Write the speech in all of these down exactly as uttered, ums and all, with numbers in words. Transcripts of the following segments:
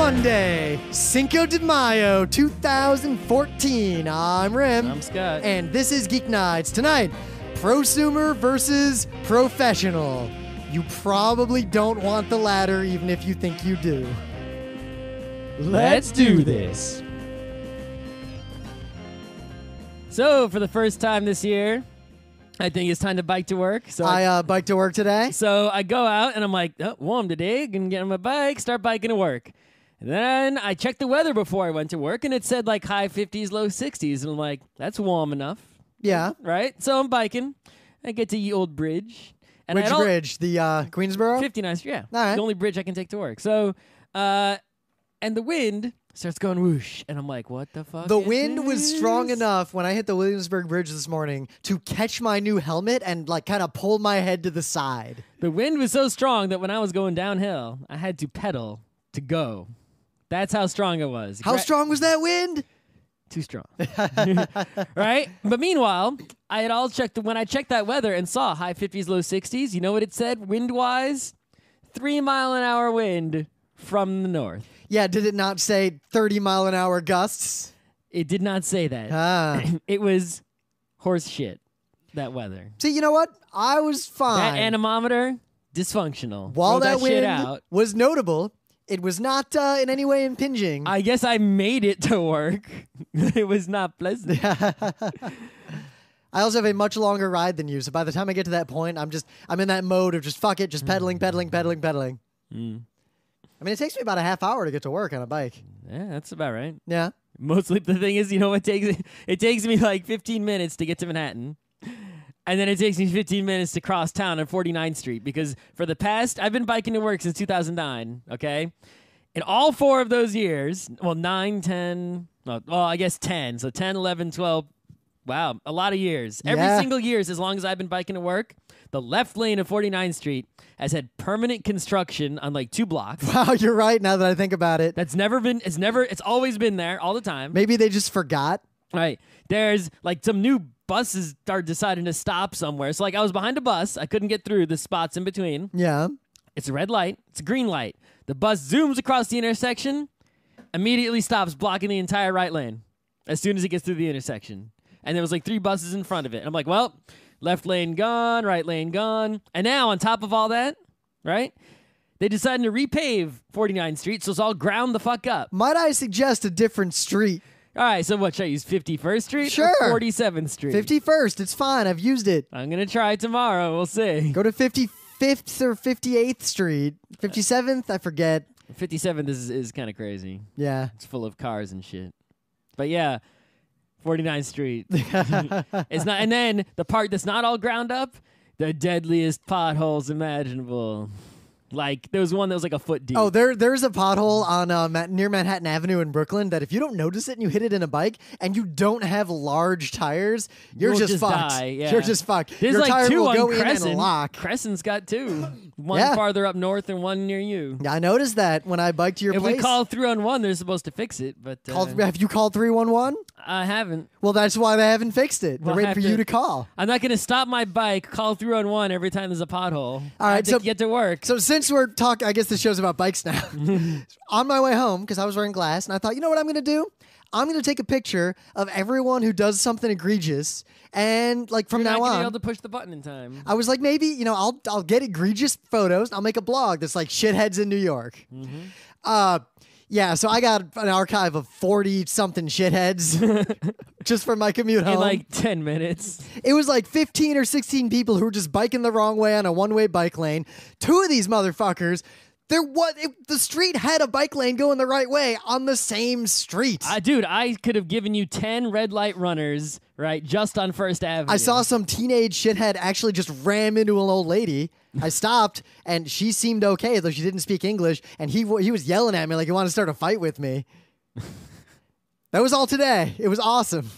Monday, Cinco de Mayo, two thousand fourteen. I'm Rim. I'm Scott. And this is Geeknights. Tonight, prosumer versus professional. You probably don't want the latter, even if you think you do. Let's do this. So, for the first time this year, I think it's time to bike to work. So I uh, biked to work today. So I go out and I'm like, oh, warm today. Gonna get on my bike, start biking to work. And then I checked the weather before I went to work, and it said like high fifties, low sixties. And I'm like, that's warm enough. Yeah. Right? So I'm biking. I get to the old bridge. And Which I don't, bridge? The uh, Queensboro? fifty-ninth, yeah. All right. The only bridge I can take to work. So, uh, and the wind starts going whoosh. And I'm like, what the fuck? The is wind this? was strong enough when I hit the Williamsburg Bridge this morning to catch my new helmet and like kind of pull my head to the side. The wind was so strong that when I was going downhill, I had to pedal to go. That's how strong it was. How Gra- strong was that wind? Too strong. Right? But meanwhile, I had all checked, when I checked that weather and saw high fifties, low sixties, you know what it said wind-wise? Three mile an hour wind from the north. Yeah, did it not say thirty mile an hour gusts? It did not say that. Ah. It was horse shit, that weather. See, you know what? I was fine. That anemometer, dysfunctional. While Throw that, that shit wind out. was notable, it was not uh, in any way impinging. I guess I made it to work. It was not pleasant. I also have a much longer ride than you, so by the time I get to that point, I'm just I'm in that mode of just fuck it, just pedaling, pedaling, pedaling, pedaling. Mm. I mean, it takes me about a half hour to get to work on a bike. Yeah, that's about right. Yeah. Mostly the thing is, you know, it takes it takes me like fifteen minutes to get to Manhattan. And then it takes me fifteen minutes to cross town on forty-ninth Street because for the past, I've been biking to work since two thousand nine, okay? In all four of those years, well, nine, ten, well, well I guess ten, so ten, eleven, twelve, wow, a lot of years. Every Yeah. single year, as long as I've been biking to work, the left lane of forty-ninth Street has had permanent construction on like two blocks. Wow, you're right now that I think about it. That's never been, it's never, it's always been there all the time. Maybe they just forgot. Right. There's like some new buses start deciding to stop somewhere. So like I was behind a bus. I couldn't get through the spots in between. Yeah. It's a red light. It's a green light. The bus zooms across the intersection, immediately stops blocking the entire right lane as soon as it gets through the intersection. And there was like three buses in front of it. And I'm like, well, left lane gone, right lane gone. And now on top of all that, right, they decided to repave forty-ninth Street, so it's all ground the fuck up. Might I suggest a different street? All right, so what, should I use fifty-first Street Sure. or forty-seventh Street? fifty-first. It's fine. I've used it. I'm going to try it tomorrow. We'll see. Go to fifty-fifth or fifty-eighth Street. fifty-seventh? I forget. fifty-seventh is, is kind of crazy. Yeah. It's full of cars and shit. But yeah, forty-ninth Street. It's not, and then the part that's not all ground up, the deadliest potholes imaginable. Like, there was one that was like a foot deep. Oh, there, there's a pothole on uh, Ma- near Manhattan Avenue in Brooklyn that if you don't notice it and you hit it in a bike and you don't have large tires, you're You'll just, just fucked. die, yeah. You're just fucked. There's Your like tire two will on go in Crescent. and lock. Crescent's got two. One Yeah. farther up north and one near you. Yeah, I noticed that when I biked to your If place. we call three on one, they're supposed to fix it, but uh, Called, have you called three one one? I haven't. Well, that's why they haven't fixed it. They're We'll waiting have for to- you to call. I'm not going to stop my bike, call three on one every time there's a pothole. All I right, have to so- get to work. So since we're talking, I guess this show's about bikes now. On my way home, because I was wearing glass, and I thought, you know what I'm going to do? I'm going to take a picture of everyone who does something egregious, and like from You're now not gonna on, be able to push the button in time. I was like, maybe you know, I'll I'll get egregious photos. And I'll make a blog that's like shitheads in New York. Mm-hmm. Uh, yeah. So I got an archive of forty something shitheads just for my commute home. In like ten minutes. It was like fifteen or sixteen people who were just biking the wrong way on a one way bike lane. Two of these motherfuckers. There was it, the street had a bike lane going the right way on the same street. I, dude, I could have given you ten red light runners, right, just on First Avenue. I saw some teenage shithead actually just ram into an old lady. I stopped, and she seemed okay, though she didn't speak English, and he he was yelling at me like he wanted to start a fight with me. That was all today. It was awesome.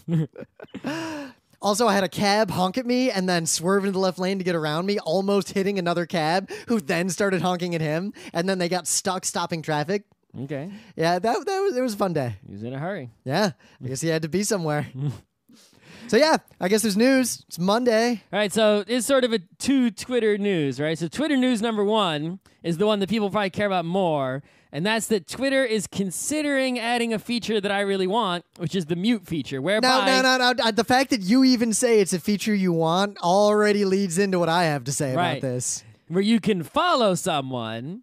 Also, I had a cab honk at me and then swerve into the left lane to get around me, almost hitting another cab who then started honking at him, and then they got stuck stopping traffic. Okay. Yeah, that, that was it was a fun day. He was in a hurry. Yeah, I guess he had to be somewhere. So yeah, I guess there's news. It's Monday. All right, so it's sort of a two Twitter news, right? So Twitter news number one is the one that people probably care about more, And that's that Twitter is considering adding a feature that I really want, which is the mute feature, whereby... No, no, no, no. The fact that you even say it's a feature you want already leads into what I have to say right, about this. Where you can follow someone,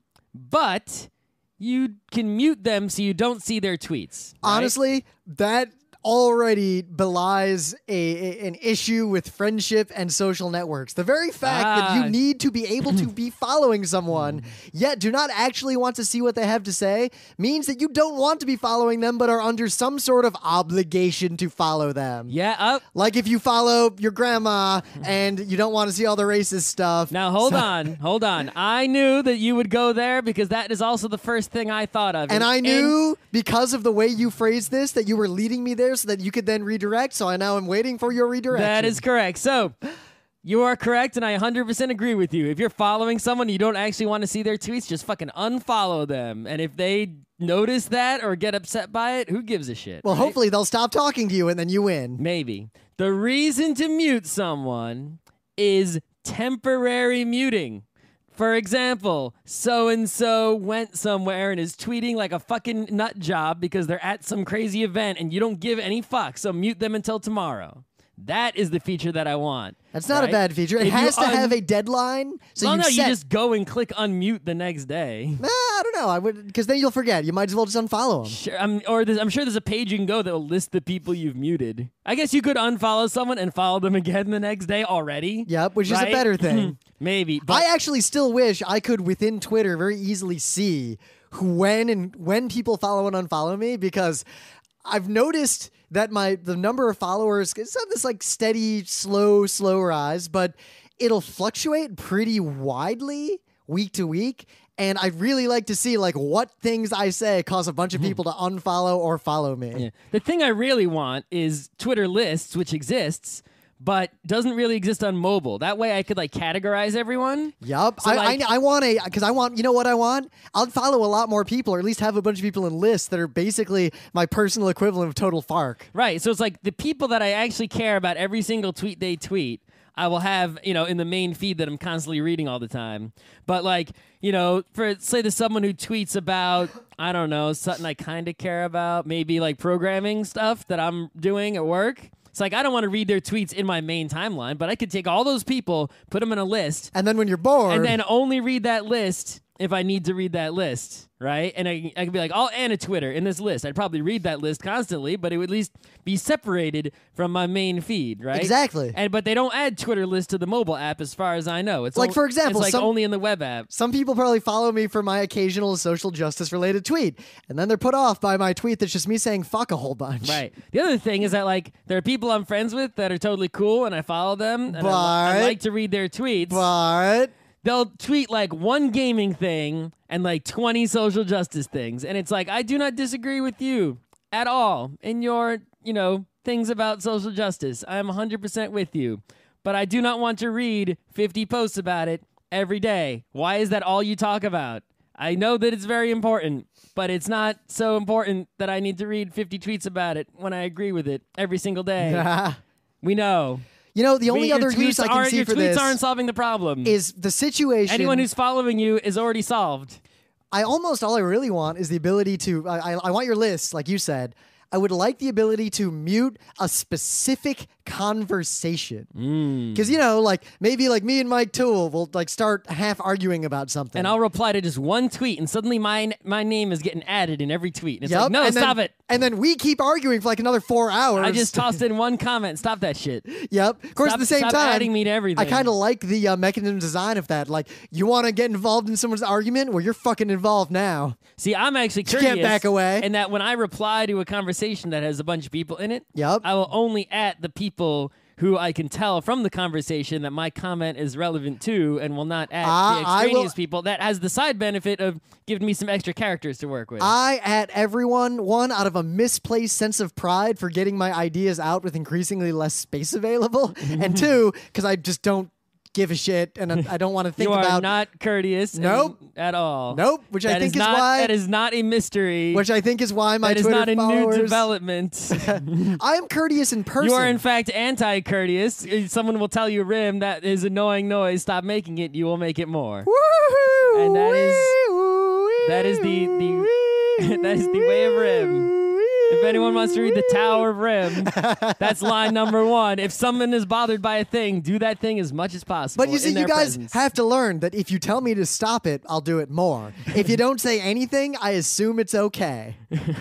but you can mute them so you don't see their tweets. Right? Honestly, that already belies a, a an issue with friendship and social networks. The very fact ah. that you need to be able to be following someone, yet do not actually want to see what they have to say, means that you don't want to be following them, but are under some sort of obligation to follow them. Yeah. Uh, like if you follow your grandma and you don't want to see all the racist stuff. now, hold So- on. Hold on. I knew that you would go there because that is also the first thing I thought of. And I knew, because of the way you phrased this, that you were leading me there so that you could then redirect. So I now am waiting for your redirection. That is correct. So you are correct, and I one hundred percent agree with you. If you're following someone you don't actually want to see their tweets, just fucking unfollow them. And if they notice that or get upset by it, who gives a shit? Well, right? hopefully they'll stop talking to you and then you win. Maybe. The reason to mute someone is temporary muting. For example, so-and-so went somewhere and is tweeting like a fucking nut job because they're at some crazy event and you don't give any fucks, so mute them until tomorrow. That is the feature that I want. That's not right? a bad feature. It If has you to un- have a deadline. So well, you no, set... you just go and click unmute the next day. Nah, I don't know. I would, because then you'll forget. You might as well just unfollow them. Sure, I'm, or there's, I'm sure there's a page you can go that will list the people you've muted. I guess you could unfollow someone and follow them again the next day already. Yep, which is right? a better thing. Maybe. But I actually still wish I could, within Twitter, very easily see who, when and when people follow and unfollow me, because I've noticed that my the number of followers, it's not this like steady, slow, slow rise, but it'll fluctuate pretty widely week to week. And I'd really like to see like what things I say cause a bunch of people to unfollow or follow me. Yeah. The thing I really want is Twitter lists, which exists, but doesn't really exist on mobile. That way I could like categorize everyone. Yup. So, I, like- I I want a because I want you know what I want? I'll follow a lot more people, or at least have a bunch of people in lists that are basically my personal equivalent of total fark. Right. So it's like the people that I actually care about every single tweet they tweet, I will have, you know, in the main feed that I'm constantly reading all the time. But like, you know, for say there's someone who tweets about, I don't know, something I kind of care about, maybe like programming stuff that I'm doing at work. It's like I don't want to read their tweets in my main timeline, but I could take all those people, put them in a list, And then when you're bored, and then only read that list if I need to read that list, right? And I, I could be like, I'll add a Twitter in this list. I'd probably read that list constantly, but it would at least be separated from my main feed, right? Exactly. And but they don't add Twitter lists to the mobile app, as far as I know. It's Like, o- for example, it's like some- only in the web app. some people probably follow me for my occasional social justice related tweet, and then they're put off by my tweet that's just me saying fuck a whole bunch. Right. The other thing is that like there are people I'm friends with that are totally cool, and I follow them, and I, li- I But- like to read their tweets. But They'll tweet like one gaming thing and like twenty social justice things. And it's like, I do not disagree with you at all in your, you know, things about social justice. I'm one hundred percent with you. But I do not want to read fifty posts about it every day. Why is that all you talk about? I know that it's very important, but it's not so important that I need to read fifty tweets about it when I agree with it every single day. We know. you know, the only Your other tweets use I can aren't- see your for tweets this aren't solving the problem. is the situation. Anyone who's following you is already solved. I almost all I really want is the ability to. I, I, I want your list, like you said. I would like the ability to mute a specific conversation. Because, you know, like maybe like me and Mike Toole will like start half arguing about something. And I'll reply to just one tweet, and suddenly my my name is getting added in every tweet. And it's Yep, like, no, and then- stop it. And then we keep arguing for like another four hours. I just tossed in one comment. Stop that shit. Yep. Of course, Stop- at the same stop time, adding me to everything. I kind of like the uh, mechanism design of that. Like, you want to get involved in someone's argument? Well, you're fucking involved now. See, I'm actually You curious. can't back away. And that when I reply to a conversation that has a bunch of people in it, Yep. I will only at the people who I can tell from the conversation that my comment is relevant to, and will not at Uh, the I extraneous will- people. That has the side benefit of giving me some extra characters to work with. I at everyone, one, out of a misplaced sense of pride for getting my ideas out with increasingly less space available, and two, because I just don't give a shit and I I don't want to think you are about. not courteous. and- Nope. At all. Nope, which I That think is not, why- That is not a mystery. which I think is why my that is Twitter not a followers. new development. I am courteous in person. You are, in fact, anti-courteous. If someone will tell you, Rim, that is annoying noise. Stop making it. You will make it more. Woohoo! And that is- Wee-woo-wee. That is the the that is the way of Rim. If anyone wants to read The Tower of Rim, that's line number one. If someone is bothered by a thing, do that thing as much as possible. But you see, in their you guys presence. have to learn that if you tell me to stop it, I'll do it more. If you don't say anything, I assume it's okay.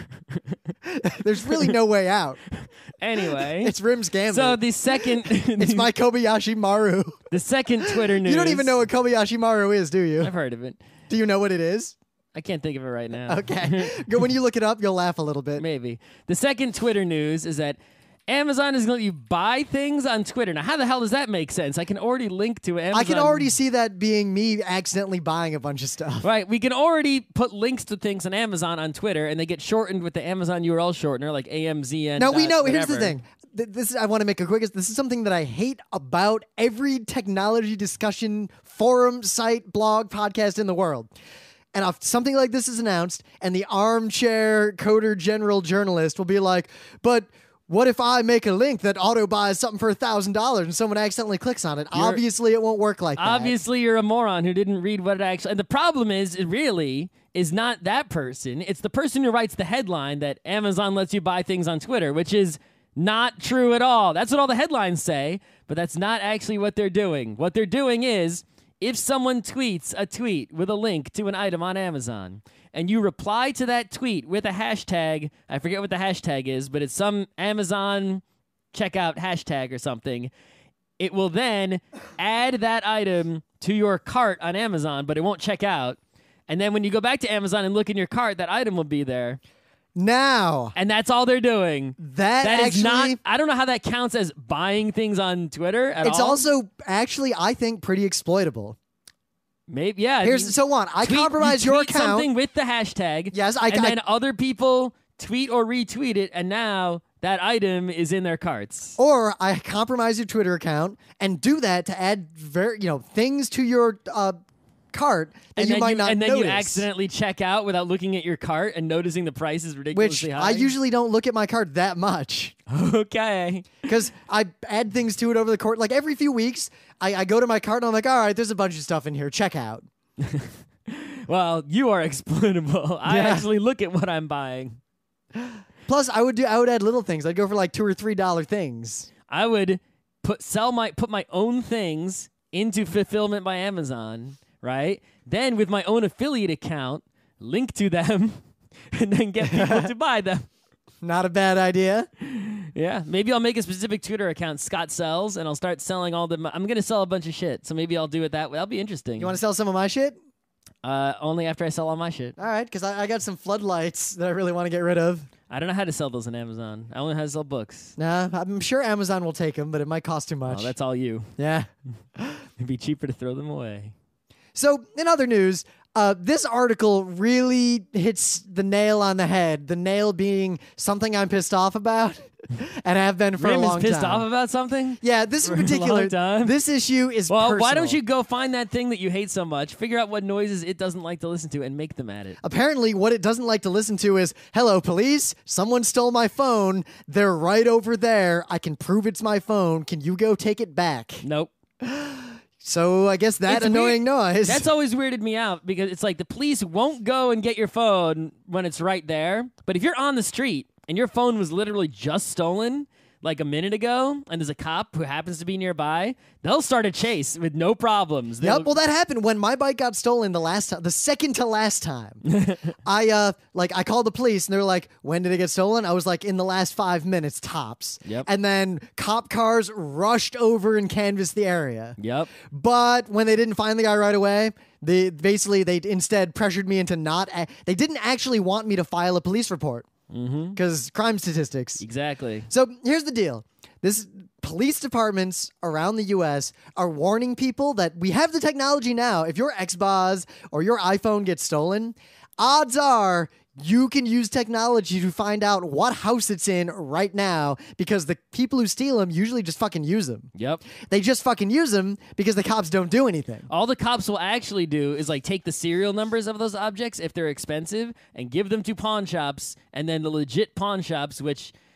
There's really no way out. Anyway. It's Rim's Gambit. So the second... It's my Kobayashi Maru. The second Twitter news... You don't even know what Kobayashi Maru is, do you? I've heard of it. Do you know what it is? I can't think of it right now. Okay. Go when you look it up, you'll laugh a little bit. Maybe. The second Twitter news is that Amazon is going to let you buy things on Twitter. Now, how the hell does that make sense? I can already link to Amazon. I can already see that being me accidentally buying a bunch of stuff. Right. We can already put links to things on Amazon on Twitter, and they get shortened with the Amazon U R L shortener, like A M Z N. Now, we know. Here's whatever. the thing. Th- This is, I want to make a quick. This is something that I hate about every technology discussion forum, site, blog, podcast in the world. And if something like this is announced, and the armchair coder general journalist will be like, but what if I make a link that auto buys something for one thousand dollars and someone accidentally clicks on it? You're, Obviously, it won't work like that. Obviously, you're a moron who didn't read what it actually... And the problem is, it really is not that person. It's the person who writes the headline that Amazon lets you buy things on Twitter, which is not true at all. That's what all the headlines say, but that's not actually what they're doing. What they're doing is... If someone tweets a tweet with a link to an item on Amazon, and you reply to that tweet with a hashtag, I forget what the hashtag is, but it's some Amazon checkout hashtag or something, it will then add that item to your cart on Amazon, but it won't check out. And then when you go back to Amazon and look in your cart, that item will be there. Now, and that's all they're doing. That, that actually, is not. I don't know how that counts as buying things on Twitter at it's all. It's also actually, I think, pretty exploitable. Maybe, yeah. Here's I mean, so on. I tweet, compromise you your tweet account. Something with the hashtag. Yes, I. And I, then other people tweet or retweet it, and now that item is in their carts. Or I compromise your Twitter account and do that to add very, you know, things to your uh, cart that and you might you, not And then notice. you accidentally check out without looking at your cart and noticing the price is ridiculously Which high. I usually don't look at my cart that much. Okay. Because I add things to it over the course. Like every few weeks, I, I go to my cart and I'm like, all right, there's a bunch of stuff in here. Check out. Well, you are exploitable. I Yeah. actually look at what I'm buying. Plus, I would do. I would add little things. I'd go for like two or three dollar things. I would put sell my put my own things into fulfillment by Amazon, right? Then with my own affiliate account, link to them, and then get people to buy them. Not a bad idea. Yeah, maybe I'll make a specific Twitter account, Scott Sells, and I'll start selling all the... I'm going to sell a bunch of shit, so maybe I'll do it that way. That'll be interesting. You want to sell some of my shit? Uh, only after I sell all my shit. All right, because I, I got some floodlights that I really want to get rid of. I don't know how to sell those on Amazon. I only know how to sell books. Nah, I'm sure Amazon will take them, but it might cost too much. Oh, that's all you. Yeah. It'd be cheaper to throw them away. So, in other news, uh, this article really hits the nail on the head. The nail being something I'm pissed off about, and have been for Rim a long is pissed time. off about something? Yeah, this in For a particular, long time? this issue is Well, personal. why don't you go find that thing that you hate so much, figure out what noises it doesn't like to listen to, and make them at it. Apparently, what it doesn't like to listen to is, hello, police, someone stole my phone. They're right over there. I can prove it's my phone. Can you go take it back? Nope. So I guess that It's annoying weird. noise. That's always weirded me out because it's like the police won't go and get your phone when it's right there. But if you're on the street and your phone was literally just stolen like a minute ago and there's a cop who happens to be nearby, they'll start a chase with no problems. They'll- Yep, well, that happened when my bike got stolen the last time, the second to last time. I uh, like I called the police and they were like, "When did it get stolen?" I was like, "In the last five minutes tops." Yep. And then cop cars rushed over and canvassed the area. Yep. But when they didn't find the guy right away, they basically they instead pressured me into not. A- they didn't actually want me to file a police report because Mm-hmm. crime statistics. Exactly. So here's the deal. This police departments around the U S are warning people that we have the technology now. If your Xbox or your iPhone gets stolen, odds are you can use technology to find out what house it's in right now because the people who steal them usually just fucking use them. Yep. They just fucking use them because the cops don't do anything. All the cops will actually do is like take the serial numbers of those objects if they're expensive and give them to pawn shops, and then the legit pawn shops, which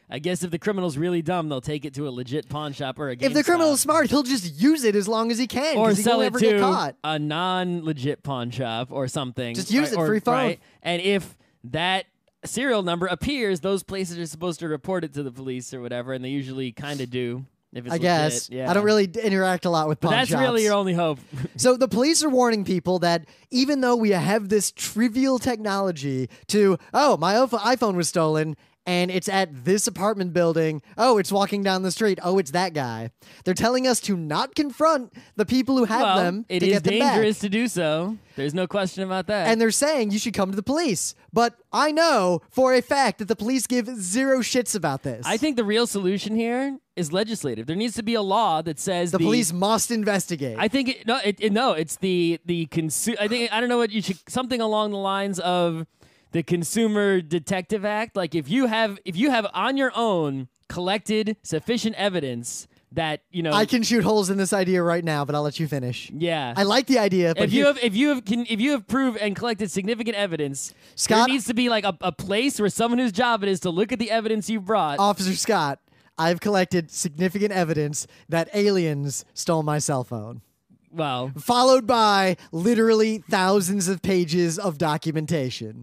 I guess if the criminal's really dumb, they'll take it to a legit pawn shop or a GameStop. If the criminal's smart, he'll just use it as long as he can, or because he sell won't it ever to get caught. a non-legit pawn shop or something. Just use right? it, or, free phone. Right? And if that serial number appears, those places are supposed to report it to the police or whatever, and they usually kind of do. If it's I legit. guess. Yeah. I don't really d- interact a lot with pawn But that's shops. really your only hope. So the police are warning people that even though we have this trivial technology to, oh, my iPhone was stolen, and it's at this apartment building. Oh, it's walking down the street. Oh, it's that guy. They're telling us to not confront the people who have well, them it to is get them dangerous back. to do so. There's no question about that. And they're saying you should come to the police. But I know for a fact that the police give zero shits about this. I think the real solution here is legislative. There needs to be a law that says the, the police must investigate. I think it, no, it, it, no, it's the the consu- I think I don't know what you should something along the lines of the Consumer Detective Act. Like if you have if you have on your own collected sufficient evidence that you know I can shoot holes in this idea right now, but I'll let you finish. Yeah, I like the idea. But if you have if you have can, if you have proved and collected significant evidence, Scott, there needs to be like a, a place where someone whose job it is to look at the evidence you brought. Officer Scott, I've collected significant evidence that aliens stole my cell phone. Well, followed by literally thousands of pages of documentation.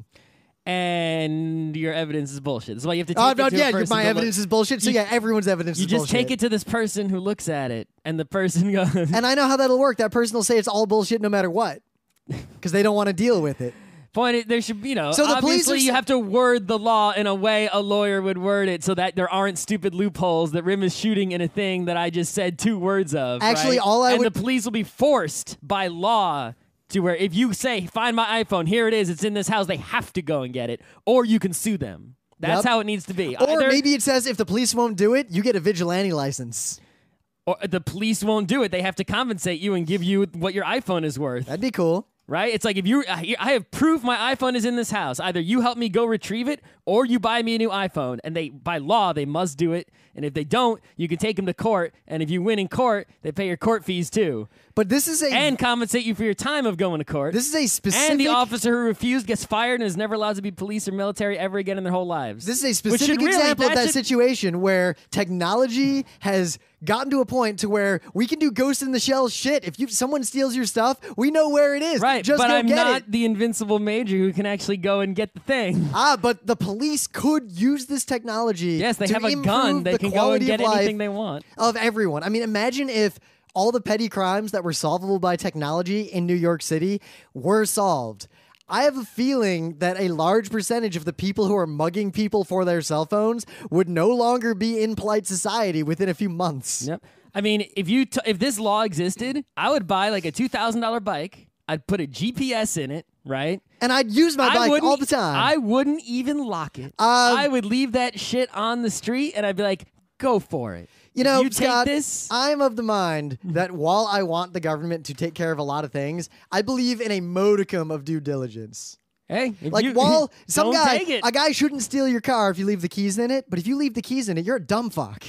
And your evidence is bullshit. That's why you have to take Oh, it no, to yeah, a person my to evidence look. is bullshit. So You- yeah, everyone's evidence You is just bullshit. take it to this person who looks at it, and the person goes. And I know how that'll work. That person will say it's all bullshit no matter what, because they don't want to deal with it. Point. There should, you know. So the police obviously, are you s- have to word the law in a way a lawyer would word it, so that there aren't stupid loopholes that Rim is shooting in a thing that I just said two words of. Actually, right? all I and would- the police will be forced by law to where if you say, "Find my iPhone, here it is, it's in this house," they have to go and get it, or you can sue them. That's Yep. how it needs to be. Or Either- maybe it says if the police won't do it, you get a vigilante license. or the police won't do it. They have to compensate you and give you what your iPhone is worth. That'd be cool. Right? It's like if you, I have proof my iPhone is in this house. Either you help me go retrieve it, or you buy me a new iPhone. And they, by law, they must do it. And if they don't, you can take them to court. And if you win in court, they pay your court fees too, But this is a and compensate you for your time of going to court. this is a specific and the officer who refused gets fired and is never allowed to be police or military ever again in their whole lives. This is a Which should specific really- example of that should- situation where technology has gotten to a point to where we can do ghost in the shell shit. If you someone steals your stuff, we know where it is. Right, Just but go I'm get not it. the invincible major who can actually go and get the thing. Ah, but the police could use this technology. Yes, they to have a improve gun. They the can go and quality get of life anything they want. of everyone. I mean, imagine if all the petty crimes that were solvable by technology in New York City were solved. I have a feeling that a large percentage of the people who are mugging people for their cell phones would no longer be in polite society within a few months. Yep. I mean, if you t- if this law existed, I would buy like a two thousand dollar bike. I'd put a G P S in it, right? And I'd use my I bike wouldn't- all the time. I wouldn't even lock it. Um, I would leave that shit on the street, and I'd be like, "Go for it." You know, you Scott, take this. I'm of the mind that while I want the government to take care of a lot of things, I believe in a modicum of due diligence. Hey, if Like, you, while some don't guy, take it. a guy shouldn't steal your car if you leave the keys in it, but if you leave the keys in it, you're a dumb fuck.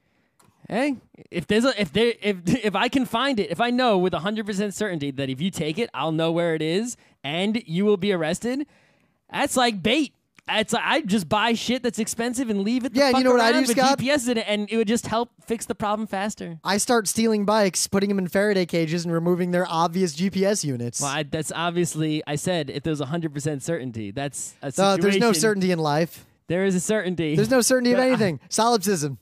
Hey, if there's a, if there if if I can find it, if I know with one hundred percent certainty that if you take it, I'll know where it is and you will be arrested. That's like bait. It's like, I just buy shit that's expensive and leave it. The Yeah, and fuck you know what I around do, with Scott? G P S in it, and it would just help fix the problem faster. I start stealing bikes, putting them in Faraday cages, and removing their obvious G P S units. Well, I, that's obviously I said if there's one hundred percent certainty, that's a Uh, situation. there's no certainty in life. There is a certainty. There's no certainty of But I- anything. Solipsism.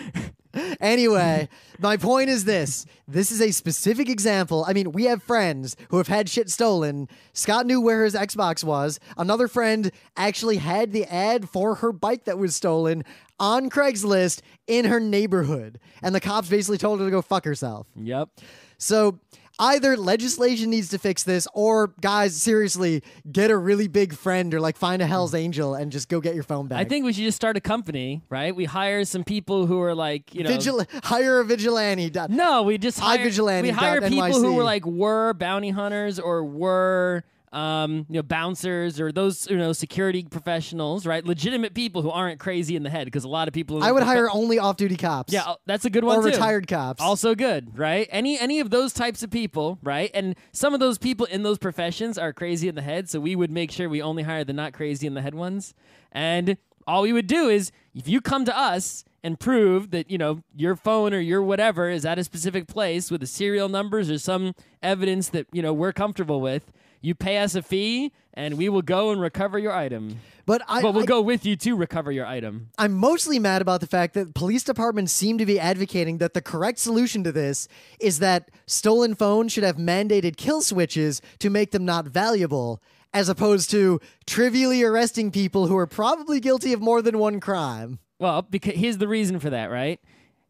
Anyway, my point is this. This is a specific example. I mean, we have friends who have had shit stolen. Scott knew where his Xbox was. Another friend actually had the ad for her bike that was stolen on Craigslist in her neighborhood. And the cops basically told her to go fuck herself. Yep. So either legislation needs to fix this, or guys, seriously, get a really big friend or like find a Hell's Angel and just go get your phone back. I think we should just start a company, right? We hire some people who are like, you know, Vigil- hire a vigilante. dot- no, we just hire, iVigilante we hire dot people N Y C. who were like were bounty hunters or were um, you know, bouncers or those, you know, security professionals, right? Legitimate people who aren't crazy in the head, because a lot of people. in I would the prof- hire only off-duty cops. Yeah, that's a good one or too. retired cops. Also good, right? Any any of those types of people, right? And some of those people in those professions are crazy in the head, so we would make sure we only hire the not crazy in the head ones. And All we would do is if you come to us and prove that, you know, your phone or your whatever is at a specific place with the serial numbers or some evidence that, you know, we're comfortable with, you pay us a fee and we will go and recover your item. But I, but we'll I, go with you to recover your item. I'm mostly mad about the fact that police departments seem to be advocating that the correct solution to this is that stolen phones should have mandated kill switches to make them not valuable, as opposed to trivially arresting people who are probably guilty of more than one crime. Well, because here's the reason for that, right?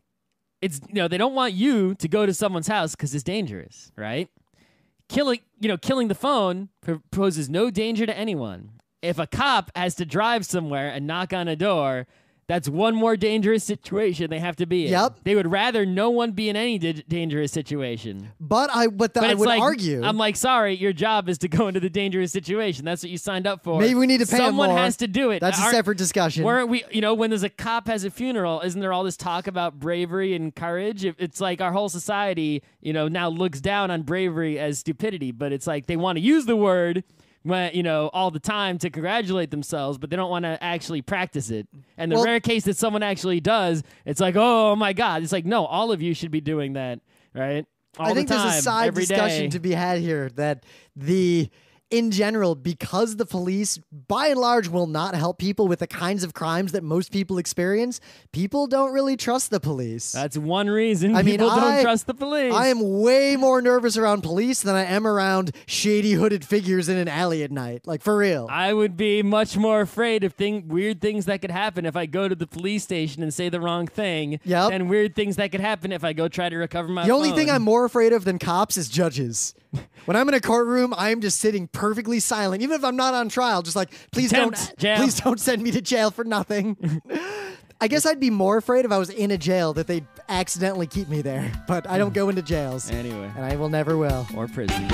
It's, you know, they don't want you to go to someone's house because it's dangerous, right? Killing, you know, killing the phone poses no danger to anyone. If a cop has to drive somewhere and knock on a door, that's one more dangerous situation they have to be in. Yep. They would rather no one be in any di- dangerous situation. But I, but, the, but I would like, argue. I'm like, sorry, your job is to go into the dangerous situation. That's what you signed up for. Maybe we need to pay Someone them more. has to do it. That's a Aren't- separate discussion. Weren't we, you know, when there's a cop has a funeral, isn't there all this talk about bravery and courage? It- It's like our whole society, you know, now looks down on bravery as stupidity, but it's like they want to use the word, when, you know, all the time to congratulate themselves, but they don't want to actually practice it. And the Well- rare case that someone actually does, it's like, oh my God. It's like, no, all of you should be doing that, right? All I think the time, there's a side every discussion day. to be had here that the, in general, because the police, by and large, will not help people with the kinds of crimes that most people experience, people don't really trust the police. That's one reason I mean, people I- don't trust the police. I am way more nervous around police than I am around shady hooded figures in an alley at night. Like, for real. I would be much more afraid of thing, weird things that could happen if I go to the police station and say the wrong thing Yep. than weird things that could happen if I go try to recover my The only phone. thing I'm more afraid of than cops is judges. When I'm in a courtroom, I am just sitting perfectly silent, even if I'm not on trial. Just like, please Contempt, don't, jail. please don't send me to jail for nothing. I guess I'd be more afraid if I was in a jail that they'd accidentally keep me there. But I don't go into jails, Anyway. and I will never will. Or prison.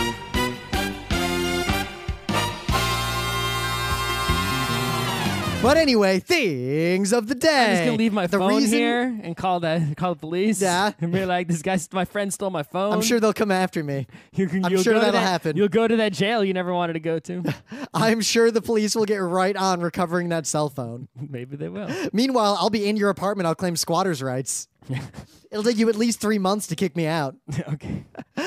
But anyway, things of the day. I'm just gonna leave my the phone reason, here and call the call the police. Yeah. and be like, this guy, my friend stole my phone. I'm sure they'll come after me. You can, I'm you'll sure go to that'll that- happen. You'll go to that jail you never wanted to go to. I'm sure the police will get right on recovering that cell phone. Maybe they will. Meanwhile, I'll be in your apartment. I'll claim squatters' rights. It'll take you at least three months to kick me out. Okay.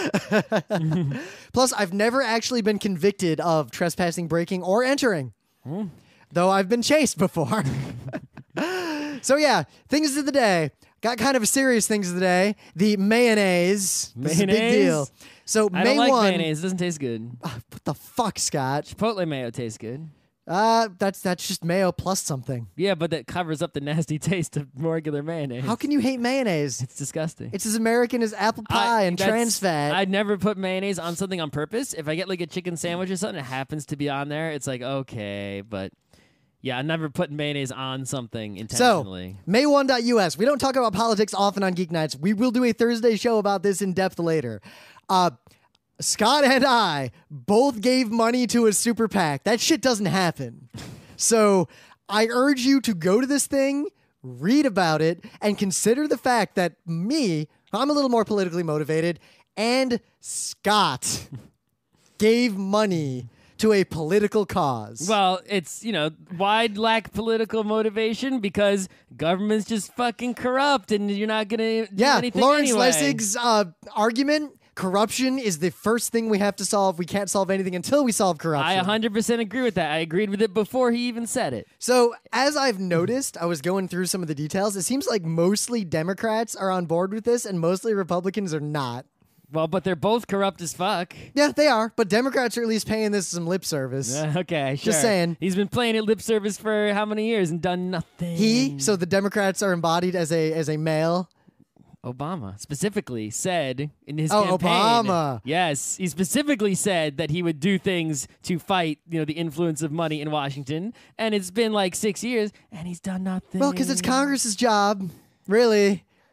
Plus, I've never actually been convicted of trespassing, breaking, or entering. Hmm. Though I've been chased before. So yeah, things of the day. Got kind of a serious things of the day. The mayonnaise. This is a big Mayonnaise? deal. So I May don't like one, mayonnaise. It doesn't taste good. Ah, what the fuck, Scott? Chipotle mayo tastes good. Uh, that's that's just mayo plus something. Yeah, but that covers up the nasty taste of regular mayonnaise. How can you hate mayonnaise? It's disgusting. It's as American as apple pie I- and that's- trans fat. I'd never put mayonnaise on something on purpose. If I get like a chicken sandwich or something, it happens to be on there. It's like, okay, but yeah, I never put mayonnaise on something intentionally. So, May one dot U S. We don't talk about politics often on Geek Nights. We will do a Thursday show about this in depth later. Uh, Scott and I both gave money to a super PAC. That shit doesn't happen. So, I urge you to go to this thing, read about it, and consider the fact that me, I'm a little more politically motivated, and Scott gave money to a political cause. Well, it's, you know, why lack political motivation? Because government's just fucking corrupt and you're not going to do yeah, anything Lawrence anyway. Lessig's uh, argument, corruption is the first thing we have to solve. We can't solve anything until we solve corruption. I one hundred percent agree with that. I agreed with it before he even said it. So, as I've noticed, I was going through some of the details. It seems like mostly Democrats are on board with this and mostly Republicans are not. Well, but they're both corrupt as fuck. Yeah, they are, but Democrats are at least paying this some lip service. Uh, okay, sure. Just saying. He's been playing it lip service for how many years and done nothing? He, so the Democrats are embodied as a as a male. Obama specifically said in his Oh, campaign. Obama. Yes, he specifically said that he would do things to fight, you know, the influence of money in Washington, and it's been like six years, and he's done nothing. Well, because it's Congress's job, really.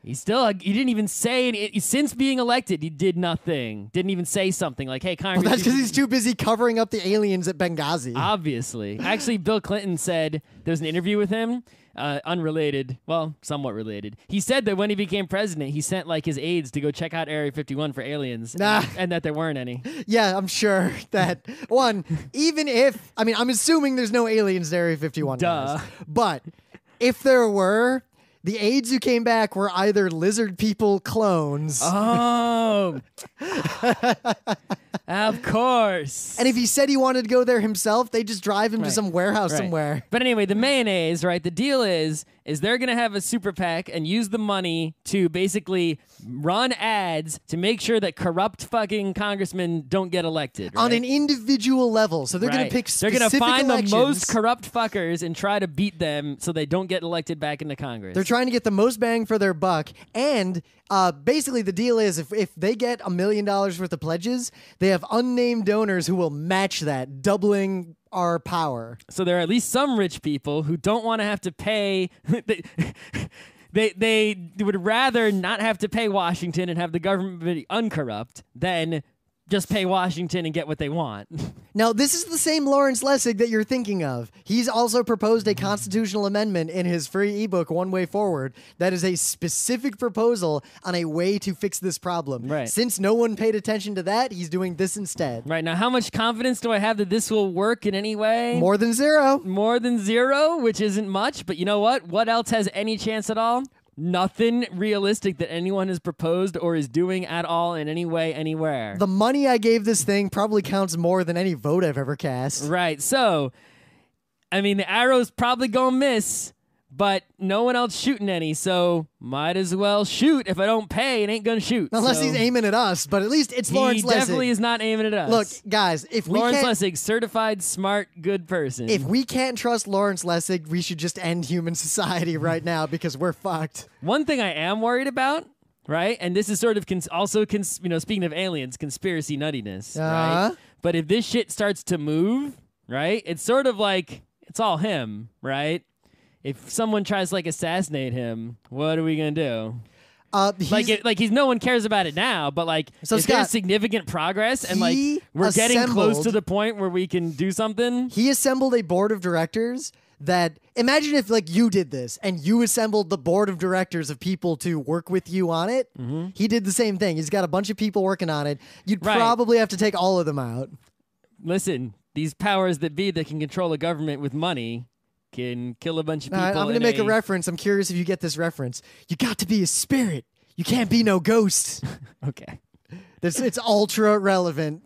He still, he didn't even say, it, since being elected, he did nothing. Didn't even say something like, hey, Congress. Well, that's because he's too busy covering up the aliens at Benghazi. Obviously. Actually, Bill Clinton said, there was an interview with him, uh, unrelated, well, somewhat related. He said that when he became president, he sent like his aides to go check out Area fifty-one for aliens, nah. and, and that there weren't any. Yeah, I'm sure that, one, even if, I mean, I'm assuming there's no aliens at Area fifty-one. Duh. Guys, but if there were, the aides who came back were either lizard people clones. Oh. Of course. And if he said he wanted to go there himself, they just drive him Right. to some warehouse Right. somewhere. But anyway, the mayonnaise, right? The deal is, is they're going to have a super PAC and use the money to basically run ads to make sure that corrupt fucking congressmen don't get elected. Right? On an individual level. So they're Right. going to pick They're specific gonna find elections. the most corrupt fuckers and try to beat them so they don't get elected back into Congress. They're trying to get the most bang for their buck. And uh, basically the deal is if, if they get a million dollars worth of pledges, they have unnamed donors who will match that, doubling our power. So there are at least some rich people who don't want to have to pay. they, they they would rather not have to pay Washington and have the government be uncorrupt than just pay Washington and get what they want. Now, this is the same Lawrence Lessig that you're thinking of. He's also proposed a constitutional amendment in his free ebook, One Way Forward, that is a specific proposal on a way to fix this problem. Right. Since no one paid attention to that, he's doing this instead. Right now, how much confidence do I have that this will work in any way? More than zero. More than zero, which isn't much. But you know what? What else has any chance at all? Nothing realistic that anyone has proposed or is doing at all in any way, anywhere. The money I gave this thing probably counts more than any vote I've ever cast. Right. So, I mean, the arrow's probably gonna miss, but no one else shooting any, so might as well shoot. If I don't pay, it ain't gonna shoot. Unless so he's aiming at us, but at least it's he Lawrence Lessig. definitely is not aiming at us. Look, guys, if we Lawrence can't, Lessig, certified, smart, good person. if we can't trust Lawrence Lessig, we should just end human society right now because we're fucked. One thing I am worried about, right, and this is sort of cons- also, cons- you know, speaking of aliens, conspiracy nuttiness, Uh-huh. right? But if this shit starts to move, right, it's sort of like it's all him, right? If someone tries to like assassinate him, what are we gonna do? Uh, he's, Like, it, like he's no one cares about it now, but like, So, if Scott, there's significant progress and like he we're getting close assembled- to the point where we can do something, he assembled a board of directors that, imagine if like you did this and you assembled the board of directors of people to work with you on it. Mm-hmm. He did the same thing. He's got a bunch of people working on it. You'd Right. probably have to take all of them out. listen, these powers that be that can control a government with money can kill a bunch of All people. right, I'm going in to make a a reference. I'm curious if you get this reference. You got to be a spirit. You can't be no ghost. Okay. This, it's ultra relevant.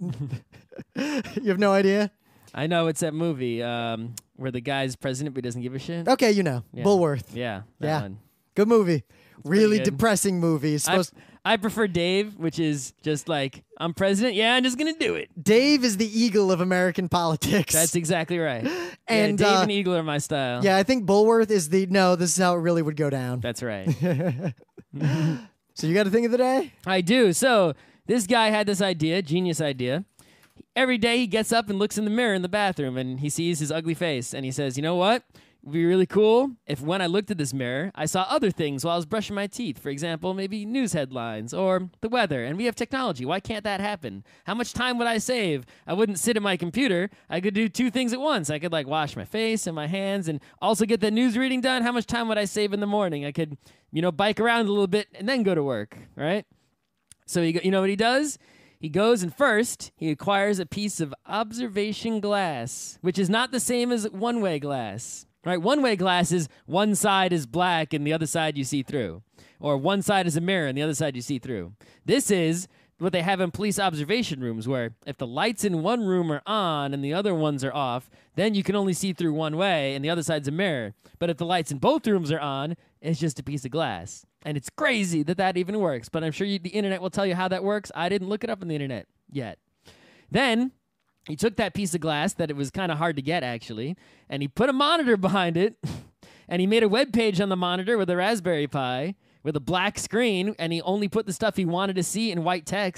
You have no idea? I know it's that movie um, where the guy's president but he doesn't give a shit. Okay, you know. Yeah. Bullworth. Yeah, that Yeah. one. Good movie. Really good. depressing movie. It's I, supposed I prefer Dave, which is just like, I'm president. Yeah, I'm just going to do it. Dave is the eagle of American politics. That's exactly right. And, yeah, Dave uh, and Eagle are my style. Yeah, I think Bullworth is the no, this is how it really would go down. That's right. So you got a thing of the day? I do. So this guy had this idea, genius idea. Every day he gets up and looks in the mirror in the bathroom and he sees his ugly face and he says, you know what? It would be really cool if when I looked at this mirror, I saw other things while I was brushing my teeth. For example, maybe news headlines or the weather. And we have technology. Why can't that happen? How much time would I save? I wouldn't sit at my computer. I could do two things at once. I could like wash my face and my hands and also get the news reading done. How much time would I save in the morning? I could, you know, bike around a little bit and then go to work, right? So he, go- you know what he does? He goes and first he acquires a piece of observation glass, which is not the same as one-way glass. Right, one-way glass is one side is black and the other side you see through. Or one side is a mirror and the other side you see through. This is what they have in police observation rooms where if the lights in one room are on and the other ones are off, then you can only see through one way and the other side's a mirror. But if the lights in both rooms are on, it's just a piece of glass. And it's crazy that that even works, but I'm sure you, the internet will tell you how that works. I didn't look it up on the internet yet. Then he took that piece of glass that it was kind of hard to get, actually, and he put a monitor behind it, and he made a web page on the monitor with a Raspberry Pi with a black screen, and he only put the stuff he wanted to see in white text.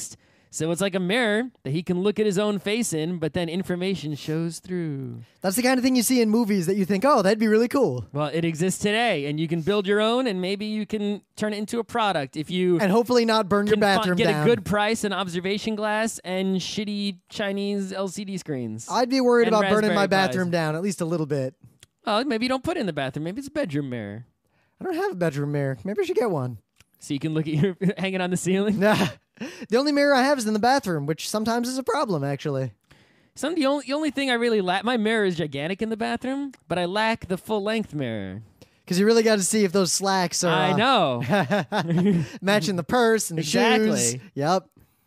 So it's like a mirror that he can look at his own face in, but then information shows through. That's the kind of thing you see in movies that you think, oh, that'd be really cool. Well, it exists today, and you can build your own, and maybe you can turn it into a product if you And hopefully not burn your can fi- bathroom get down. a good price, an observation glass, and shitty Chinese L C D screens. I'd be worried and about burning my Raspberry Pis. bathroom down at least a little bit. Oh, maybe you don't put it in the bathroom. Maybe it's a bedroom mirror. I don't have a bedroom mirror. Maybe I should get one. So you can look at your hanging on the ceiling. Nah. The only mirror I have is in the bathroom, which sometimes is a problem, actually. Some the only the only thing I really lack. My mirror is gigantic in the bathroom, but I lack the full length mirror. Because you really got to see if those slacks are I uh, know. matching the purse and the Exactly. shoes. Yep.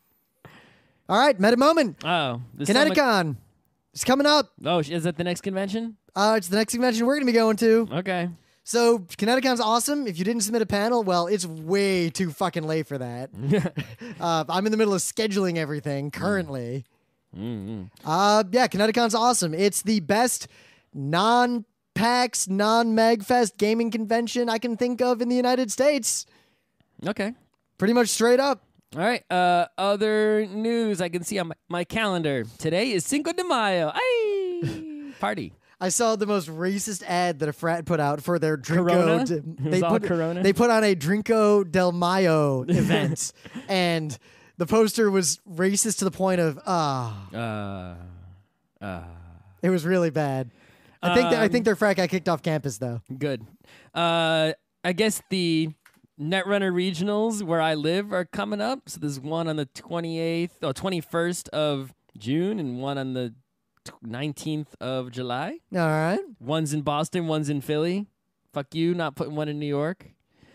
All right, meta moment. Oh, there's so much- Kineticon. It's coming up. Oh, is that the next convention? Uh, it's the next convention we're going to be going to. Okay. So, Kineticon's awesome. If you didn't submit a panel, well, it's way too fucking late for that. uh, I'm in the middle of scheduling everything currently. Mm-hmm. Uh, yeah, Kineticon's awesome. It's the best non-PAX, non-MagFest gaming convention I can think of in the United States. Okay. Pretty much straight up. All right. Uh, other news I can see on my, my calendar. Today is Cinco de Mayo. Ay! Party. I saw the most racist ad that a frat put out for their Drinko. Corona? De- It was they all put Corona? they put on a Drinko del Mayo event, and the poster was racist to the point of ah, Uh, uh, it was really bad. I think that, I Um, think their frat got kicked off campus though. good. Uh, I guess the Netrunner regionals where I live are coming up. So there's one on the twenty-eighth or twenty-first of June and one on the nineteenth of July. All right, One's in Boston, one's in Philly. Fuck you, not putting one in New York.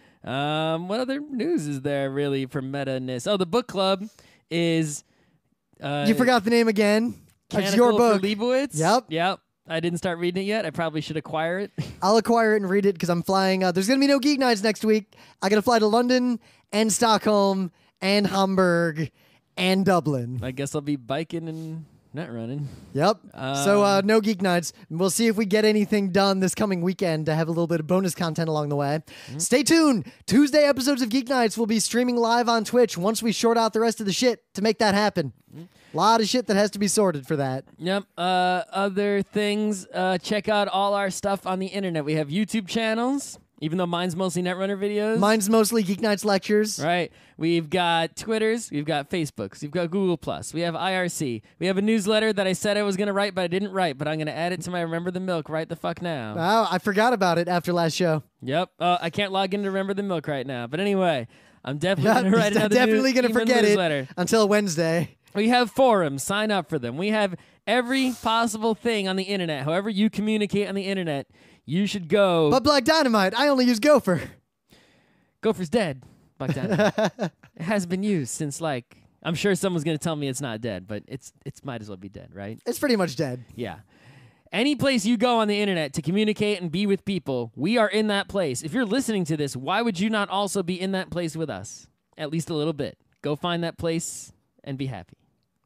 Um, what other news is there really for meta-ness? Oh, the book club is. Uh, you forgot the name again. It's Canonical your for book. Leibowitz. Yep. Yep. I didn't start reading it yet. I probably should acquire it. I'll acquire it and read it because I'm flying. Uh, there's gonna be no Geek Nights next week. I gotta fly to London and Stockholm and Hamburg and Dublin. I guess I'll be biking and not running. Yep. so uh, Um, no Geek Nights. We'll see if we get anything done this coming weekend to have a little bit of bonus content along the way. Mm-hmm. Stay tuned. Tuesday episodes of Geek Nights will be streaming live on Twitch once we short out the rest of the shit to make that happen. Mm-hmm. A lot of shit that has to be sorted for that. Yep. Uh, other things, uh, check out all our stuff on the internet. We have YouTube channels, even though mine's mostly Netrunner videos. Mine's mostly Geek Nights lectures. Right. We've got Twitters. We've got Facebooks. We've got Google Plus. We have I R C. We have a newsletter that I said I was going to write, but I didn't write. But I'm going to add it to my Remember the Milk right the fuck now. Wow, I forgot about it after last show. Yep. Uh, I can't log into Remember the Milk right now. But anyway, I'm definitely going to write another Definitely new, gonna email forget newsletter. it until Wednesday. We have forums. Sign up for them. We have every possible thing on the internet. However you communicate on the internet, you should go. But Black Dynamite, I only use Gopher. Gopher's dead. Black Dynamite. It hasn't been used since, like, I'm sure someone's going to tell me it's not dead, but it's it's might as well be dead, right? It's pretty much dead. Yeah. Any place you go on the internet to communicate and be with people, we are in that place. If you're listening to this, why would you not also be in that place with us? At least a little bit. Go find that place and be happy.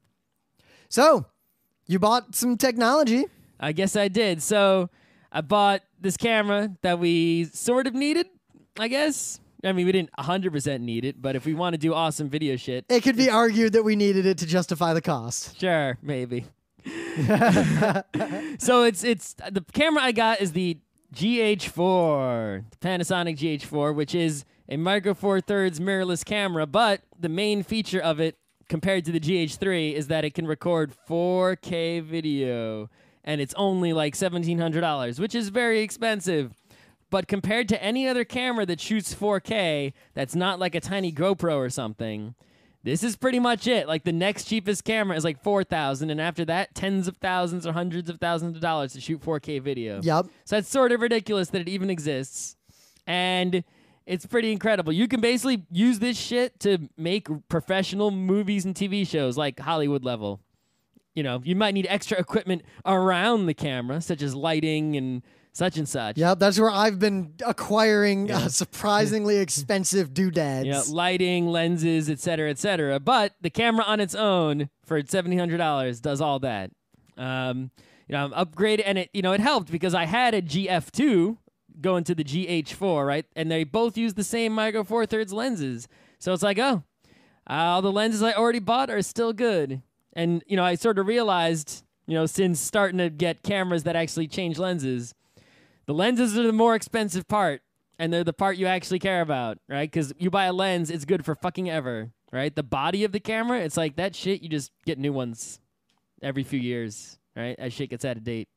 So, you bought some technology. I guess I did. So I bought this camera that we sort of needed, I guess. I mean, we didn't one hundred percent need it, but if we want to do awesome video shit, It could be argued that we needed it to justify the cost. sure, maybe. So it's it's the camera I got is the G H four, the Panasonic G H four, which is a Micro Four Thirds mirrorless camera, but the main feature of it compared to the G H three is that it can record four K video, and it's only like seventeen hundred dollars, which is very expensive. But compared to any other camera that shoots four K, that's not like a tiny GoPro or something, this is pretty much it. Like the next cheapest camera is like four thousand dollars, and after that, tens of thousands or hundreds of thousands of dollars to shoot four K video. Yep. So it's sort of ridiculous that it even exists. And it's pretty incredible. You can basically use this shit to make professional movies and T V shows like Hollywood level. You know, you might need extra equipment around the camera, such as lighting and such and such. Yep, that's where I've been acquiring uh, surprisingly expensive doodads. Yeah, lighting, lenses, et cetera, et cetera. But the camera on its own for seventeen hundred dollars does all that. Um, you know, I'm upgraded, and it you know it helped because I had a G F two going to the G H four, right? And they both use the same Micro Four Thirds lenses. So it's like, oh, all the lenses I already bought are still good. And, you know, I sort of realized, you know, since starting to get cameras that actually change lenses, the lenses are the more expensive part, and they're the part you actually care about, right? Because you buy a lens, it's good for fucking ever, right? The body of the camera, it's like that shit, you just get new ones every few years, right? As shit gets out of date.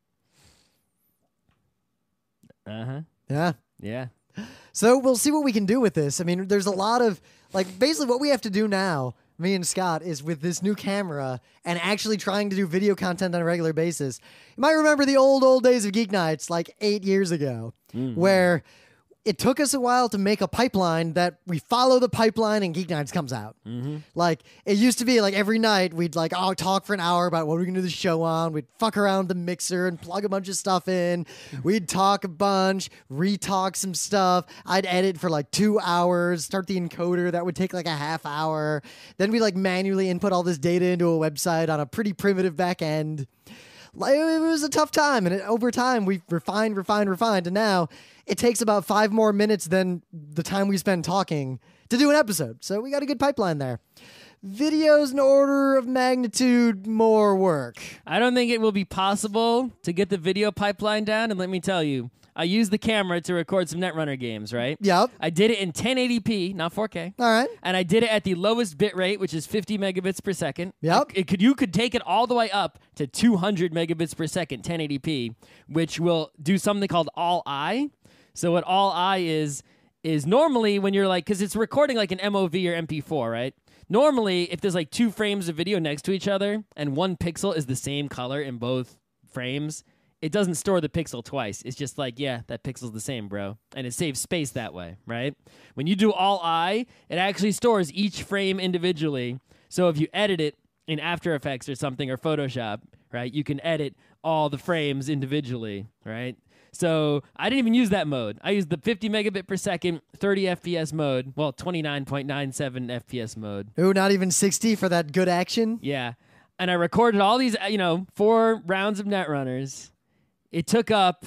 Uh-huh. Yeah. Yeah. So we'll see what we can do with this. I mean, there's a lot of, like, basically what we have to do now, me and Scott, is with this new camera and actually trying to do video content on a regular basis. You might remember the old, old days of Geeknights, like eight years ago, mm-hmm. where it took us a while to make a pipeline that we follow the pipeline and Geeknights comes out. Mm-hmm. Like, it used to be like every night we'd like, oh, talk for an hour about what we're going to do the show on. We'd fuck around with the mixer and plug a bunch of stuff in. We'd talk a bunch, re-talk some stuff. I'd edit for like two hours, start the encoder. That would take like a half hour. Then we'd like manually input all this data into a website on a pretty primitive back end. Like, it was a tough time, and it, over time we refined, refined, refined, and now it takes about five more minutes than the time we spend talking to do an episode. So we got a good pipeline there. Video's an order of magnitude more work. I don't think it will be possible to get the video pipeline down, and let me tell you, I used the camera to record some Netrunner games, right? Yep. I did it in ten eighty p, not four K. All right. And I did it at the lowest bit rate, which is fifty megabits per second. Yep. It, it could you could take it all the way up to two hundred megabits per second, ten eighty p, which will do something called all I. So what all I is is normally when you're like, because it's recording like an M O V or M P four, right? Normally, if there's like two frames of video next to each other and one pixel is the same color in both frames, it doesn't store the pixel twice. It's just like, yeah, that pixel's the same, bro. And it saves space that way, right? When you do all I, it actually stores each frame individually. So if you edit it in After Effects or something or Photoshop, right, you can edit all the frames individually, right? So I didn't even use that mode. I used the fifty megabit per second, thirty F P S mode. Well, twenty-nine point nine seven F P S mode. Ooh, not even sixty for that good action? Yeah. And I recorded all these, you know, four rounds of Netrunners. It took up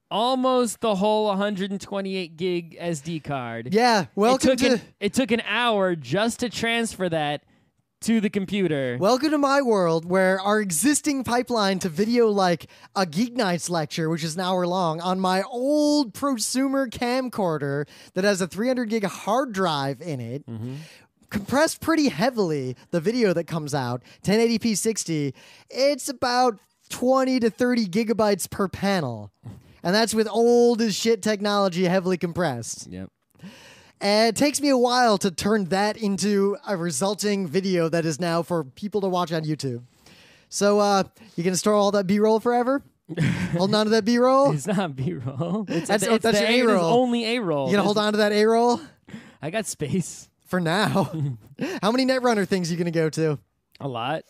almost the whole one hundred twenty-eight gig S D card. Yeah, welcome it took to... An, it took an hour just to transfer that to the computer. Welcome to my world, where our existing pipeline to video like a Geeknights lecture, which is an hour long, on my old prosumer camcorder that has a three hundred gig hard drive in it, mm-hmm. compressed pretty heavily, the video that comes out, ten eighty p sixty, it's about twenty to thirty gigabytes per panel. And that's with old as shit technology heavily compressed. Yep. And it takes me a while to turn that into a resulting video that is now for people to watch on YouTube. So, uh, you gonna store all that B-roll forever? Holding on to that B-roll? It's not B-roll. It's, that's it's, that's the your A-roll. It's only A-roll. You gonna hold on to that A-roll? I got space. For now. How many Netrunner things are you gonna go to? A lot.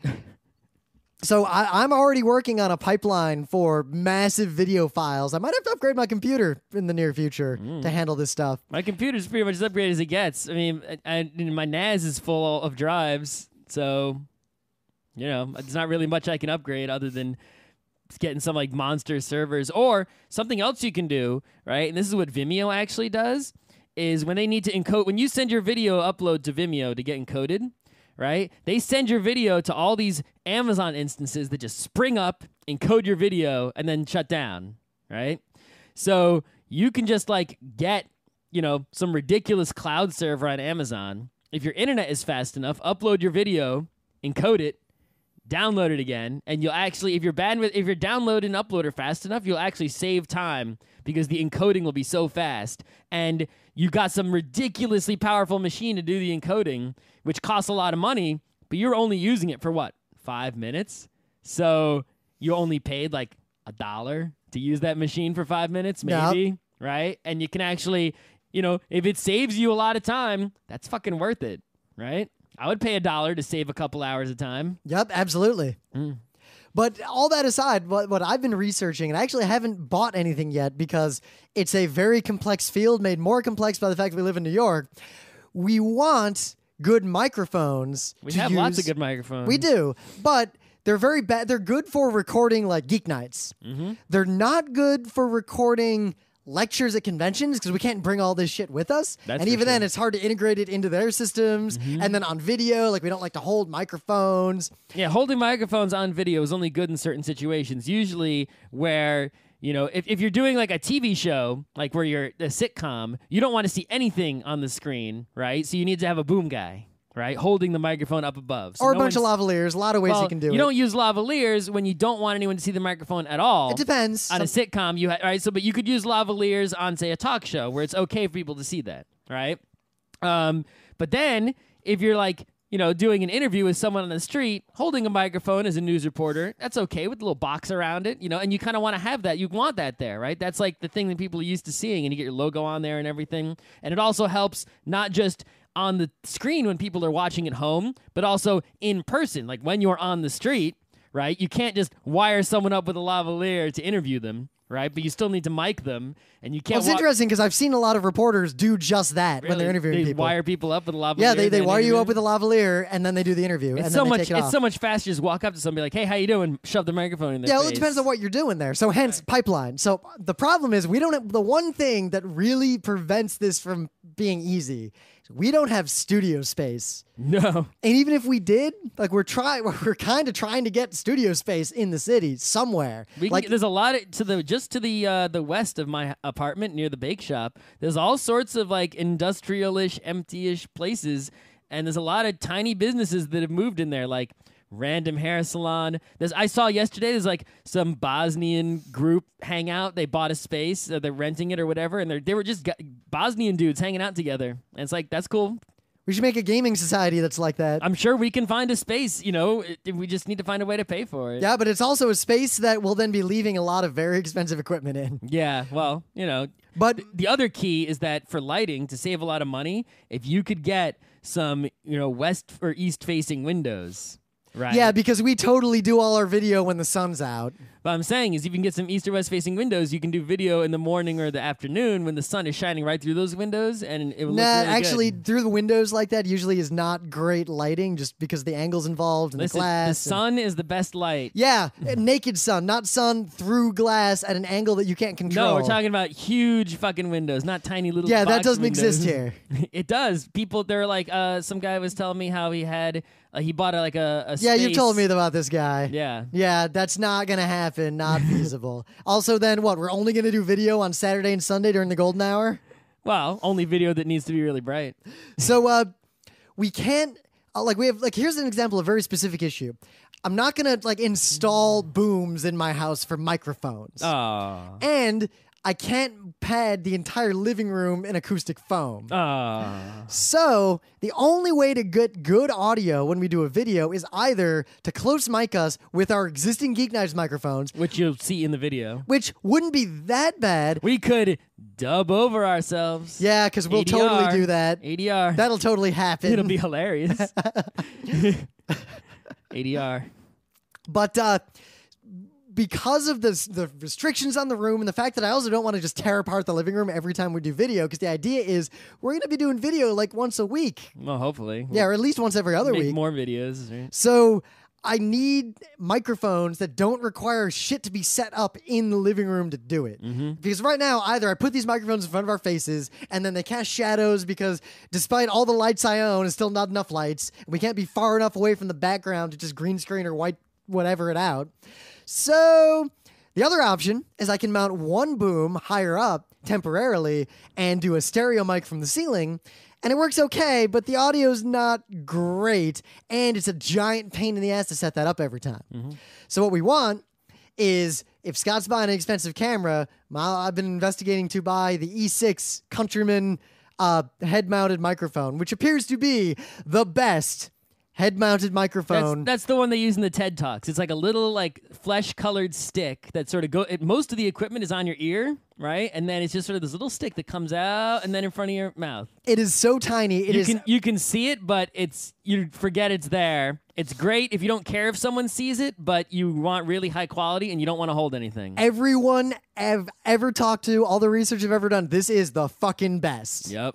So I, I'm already working on a pipeline for massive video files. I might have to upgrade my computer in the near future mm. to handle this stuff. My computer's pretty much as upgraded as it gets. I mean, I, I, my N A S is full of drives, so, you know, there's not really much I can upgrade other than getting some, like, monster servers. Or something else you can do, right, and this is what Vimeo actually does, is when they need to encode, when you send your video upload to Vimeo to get encoded, right? They send your video to all these Amazon instances that just spring up, encode your video, and then shut down, right? So you can just like get, you know, some ridiculous cloud server on Amazon. If your internet is fast enough, upload your video, encode it, download it again, and you'll actually, if your bandwidth, if your download and upload are fast enough, you'll actually save time because the encoding will be so fast. And you got some ridiculously powerful machine to do the encoding, which costs a lot of money, but you're only using it for what, five minutes? So you only paid like a dollar to use that machine for five minutes, maybe, yep. right? And you can actually, you know, if it saves you a lot of time, that's fucking worth it, right? I would pay a dollar to save a couple hours of time. Yep, absolutely. Mm. But all that aside, what, what I've been researching, and I actually haven't bought anything yet because it's a very complex field, made more complex by the fact that we live in New York. We want good microphones. We to have use. lots of good microphones. We do, but they're very bad. They're good for recording like Geeknights. Mm-hmm. They're not good for recording lectures at conventions because we can't bring all this shit with us. That's and for even then, sure. it's hard to integrate it into their systems. Mm-hmm. And then on video, like we don't like to hold microphones. Yeah, holding microphones on video is only good in certain situations. Usually where, you know, if, if you're doing like a T V show, like where you're a sitcom, you don't want to see anything on the screen, right? So you need to have a boom guy, right? Holding the microphone up above. So Or a no bunch of one's- lavaliers. A lot of ways well, you can do you it. don't use lavaliers when you don't want anyone to see the microphone at all. It depends. On a Some- sitcom, you ha- right? So, but you could use lavaliers on, say, a talk show where it's okay for people to see that, right? Um, but then if you're like, you know, doing an interview with someone on the street, holding a microphone as a news reporter, that's okay with a little box around it, you know, and you kind of want to have that. You want that there, right? That's like the thing that people are used to seeing, and you get your logo on there and everything. And it also helps not just on the screen when people are watching at home, but also in person, like when you're on the street, right? You can't just wire someone up with a lavalier to interview them, right? But you still need to mic them, and you Well, can't. it's walk- interesting because I've seen a lot of reporters do just that when they're Really? interviewing they people. wire people up with a lavalier. yeah, they, they then wire you interview up with a lavalier and then they do the interview. It's and so then they much. take it It's off. so much faster. Just walk up to somebody like, "Hey, how you doing?" Shove the microphone in their Yeah, face. well, it depends on what you're doing there. So hence pipeline. So the problem is we don't have, the one thing that really prevents this from being easy. We don't have studio space. No. And even if we did, like we're trying, we're kind of trying to get studio space in the city somewhere. We can, like there's a lot of, to the just to the uh, the west of my apartment near the bake shop. There's all sorts of like industrial-ish, empty-ish places, and there's a lot of tiny businesses that have moved in there, like random hair salon. There's I saw yesterday. There's like some Bosnian group hangout. They bought a space, or they're renting it or whatever, and they they were just g- Bosnian dudes hanging out together. And it's like that's cool. we should make a gaming society that's like that. I'm sure we can find a space. You know, it, we just need to find a way to pay for it. Yeah, but it's also a space that will then be leaving a lot of very expensive equipment in. Yeah, well, you know, But the other key is that for lighting, to save a lot of money, if you could get some, you know, west or east facing windows, right? yeah, because we totally do all our video when the sun's out. What I'm saying is if you can get some east or west facing windows, you can do video in the morning or the afternoon when the sun is shining right through those windows, and it will Nah, look really actually, good. through the windows like that usually is not great lighting just because the angles involved and Listen, the glass. the and- sun is the best light. Yeah, a naked sun, not sun through glass at an angle that you can't control. No, we're talking about huge fucking windows, not tiny little. Yeah, that box doesn't windows. exist here. It does. People, they're like, uh, some guy was telling me how he had, uh, he bought a, like a, a Yeah, you space- told me about this guy. Yeah. Yeah, that's not going to happen. Not feasible. Also, then what? We're only going to do video on Saturday and Sunday during the golden hour? Well, only video that needs to be really bright. So, uh, we can't, uh, like, we have, like, here's an example of a very specific issue. I'm not going to, like, install booms in my house for microphones. Oh. And I can't pad the entire living room in acoustic foam. Oh. So the only way to get good audio when we do a video is either to close mic us with our existing Geeknights microphones, Which you'll see in the video. which wouldn't be that bad. We could dub over ourselves. Yeah, because we'll A D R. totally do that. A D R. That'll totally happen. It'll be hilarious. A D R. But uh, because of the the restrictions on the room and the fact that I also don't want to just tear apart the living room every time we do video, because the idea is we're going to be doing video like once a week. Well, hopefully. Yeah, or at least once every other Make week. more videos. Right? So I need microphones that don't require shit to be set up in the living room to do it. Mm-hmm. Because right now, either I put these microphones in front of our faces and then they cast shadows because despite all the lights I own, it's still not enough lights. We can't be far enough away from the background to just green screen or white whatever it out. So the other option is I can mount one boom higher up temporarily and do a stereo mic from the ceiling. And it works okay, but the audio's not great, and it's a giant pain in the ass to set that up every time. Mm-hmm. So what we want is, if Scott's buying an expensive camera, my, I've been investigating to buy the E six Countryman uh, head-mounted microphone, which appears to be the best head-mounted That's, microphone. that's the one they use in the TED Talks. It's like a little like flesh-colored stick that sort of go. It, most of the equipment is on your ear, right? And then it's just sort of this little stick that comes out and then in front of your mouth. It is so tiny. It you is. can you can see it, but it's you forget it's there. It's great if you don't care if someone sees it, but you want really high quality and you don't want to hold anything. Everyone I've ever talked to, all the research I've ever done, this is the fucking best. Yep.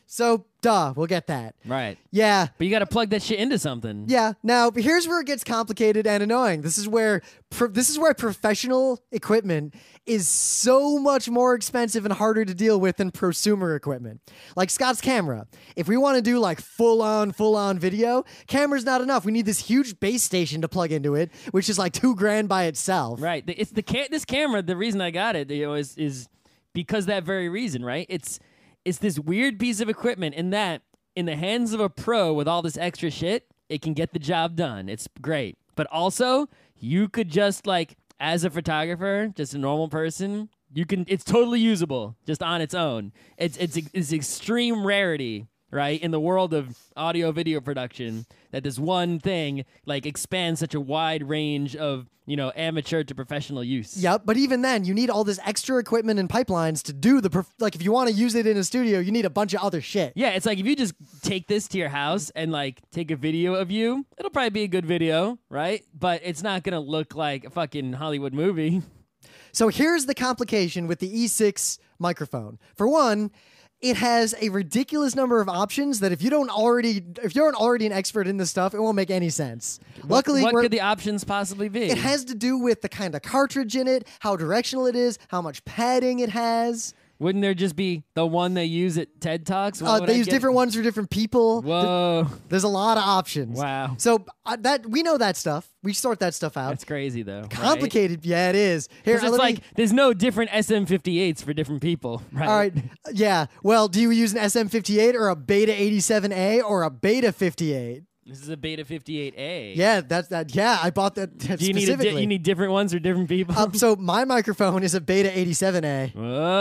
So, duh, we'll get that. Right. Yeah. But you got to plug that shit into something. Yeah. Now, here's where it gets complicated and annoying. This is where pro- this is where professional equipment is so much more expensive and harder to deal with than prosumer equipment. Like Scott's camera. If we want to do like full-on, full-on video, camera's not enough. We need this huge base station to plug into it, which is like two grand by itself. Right. The- It's the ca- this camera. The reason I got it, you know, is is because that very reason. Right. It's it's this weird piece of equipment in that in the hands of a pro with all this extra shit, it can get the job done. It's great. But also, you could just like, as a photographer, just a normal person, you can. It's totally usable just on its own. It's it's it's extreme rarity, right, in the world of audio video production that this one thing like expands such a wide range of, you know, amateur to professional use. Yep, but even then, you need all this extra equipment and pipelines to do the prof- like. If you want to use it in a studio, you need a bunch of other shit. Yeah, it's like if you just take this to your house and like take a video of you, it'll probably be a good video, right? But it's not gonna look like a fucking Hollywood movie. So here's the complication with the E six microphone. For one, it has a ridiculous number of options that if you don't already, if you aren't already an expert in this stuff, it won't make any sense. Luckily, what we're- could the options possibly be? it has to do with the kind of cartridge in it, how directional it is, how much padding it has. Wouldn't there just be the one they use at TED Talks? Why Uh, would they I use get- different ones for different people. Whoa, There's a lot of options. wow, So uh, that we know that stuff. We sort that stuff out. that's crazy though. right? Complicated, yeah, it is. Here, 'Cause uh, it's let like me- there's no different S M fifty-eights for different people, right? all right, yeah. Well, do you use an S M fifty-eight or a Beta eighty-seven A or a Beta fifty-eight? This is a Beta fifty-eight A. Yeah, that's that. Yeah, I bought that Do you need a specifically. di- you need different ones for different people? um, so my microphone is a Beta eighty-seven A.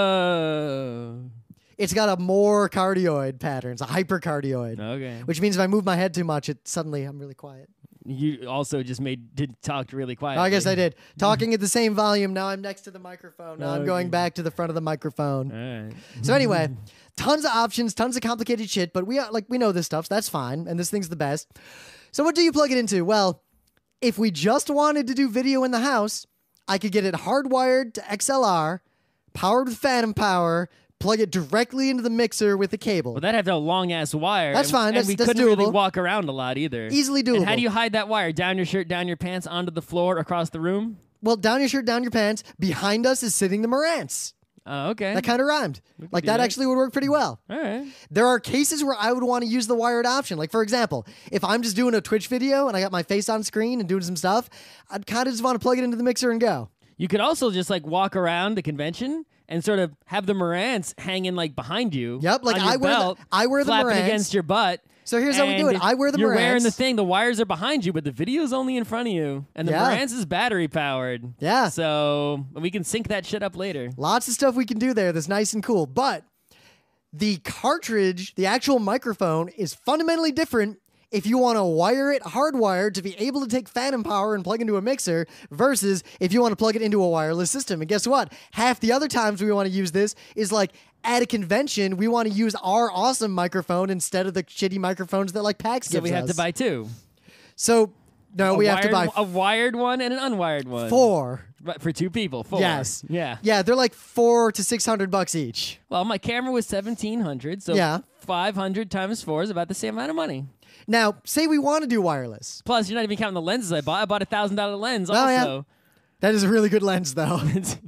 Whoa. It's got a more cardioid pattern. It's a hypercardioid, Okay. which means if I move my head too much, it suddenly I'm really quiet. You also just made did talked really quietly. Oh, I guess I did. Talking at the same volume. Now I'm next to the microphone. Now I'm going Okay. back to the front of the microphone. All right. So anyway, tons of options, tons of complicated shit, but we are, like we know this stuff, so that's fine, and this thing's the best. So what do you plug it into? Well, if we just wanted to do video in the house, I could get it hardwired to X L R, powered with phantom power, plug it directly into the mixer with a cable. Well, that'd have to have a long ass wire. That's and, fine. And That's- we that's couldn't really doable. walk around a lot either. Easily doable. And how do you hide that wire? Down your shirt, down your pants, onto the floor, across the room? Well, down your shirt, down your pants. Behind us is sitting the Marantz. Oh, okay. That kind of rhymed. Like do that that. actually would work pretty well. All right. There are cases where I would want to use the wired option. Like, for example, if I'm just doing a Twitch video and I got my face on screen and doing some stuff, I'd kind of just want to plug it into the mixer and go. You could also just like walk around the convention and sort of have the Marantz hanging like behind you. Yep, like on your I wear the- belt, I wear the flapping Marantz. against your butt. So here's how we do it. and I wear the You're wearing the Marantz. thing. The wires are behind you, but the video's only in front of you, and the Yeah. Marantz is battery powered. Yeah. So we can sync that shit up later. Lots of stuff we can do there that's nice and cool. But the cartridge, the actual microphone, is fundamentally different if you want to wire it hardwired to be able to take phantom power and plug into a mixer versus if you want to plug it into a wireless system. And guess what? Half the other times we want to use this is like at a convention, we want to use our awesome microphone instead of the shitty microphones that like PAX So gives we have us. to buy two. So, no, A we have to wired- buy a wired one and an unwired one. four. But for two people. Four. Yes. Yeah. Yeah, they're like four to six hundred bucks each. Well, my camera was seventeen hundred, so Yeah. five hundred times four is about the same amount of money. Now, say we want to do wireless. Plus, you're not even counting the lenses I bought. I bought a thousand dollar lens Oh, yeah. also. That is a really good lens, though.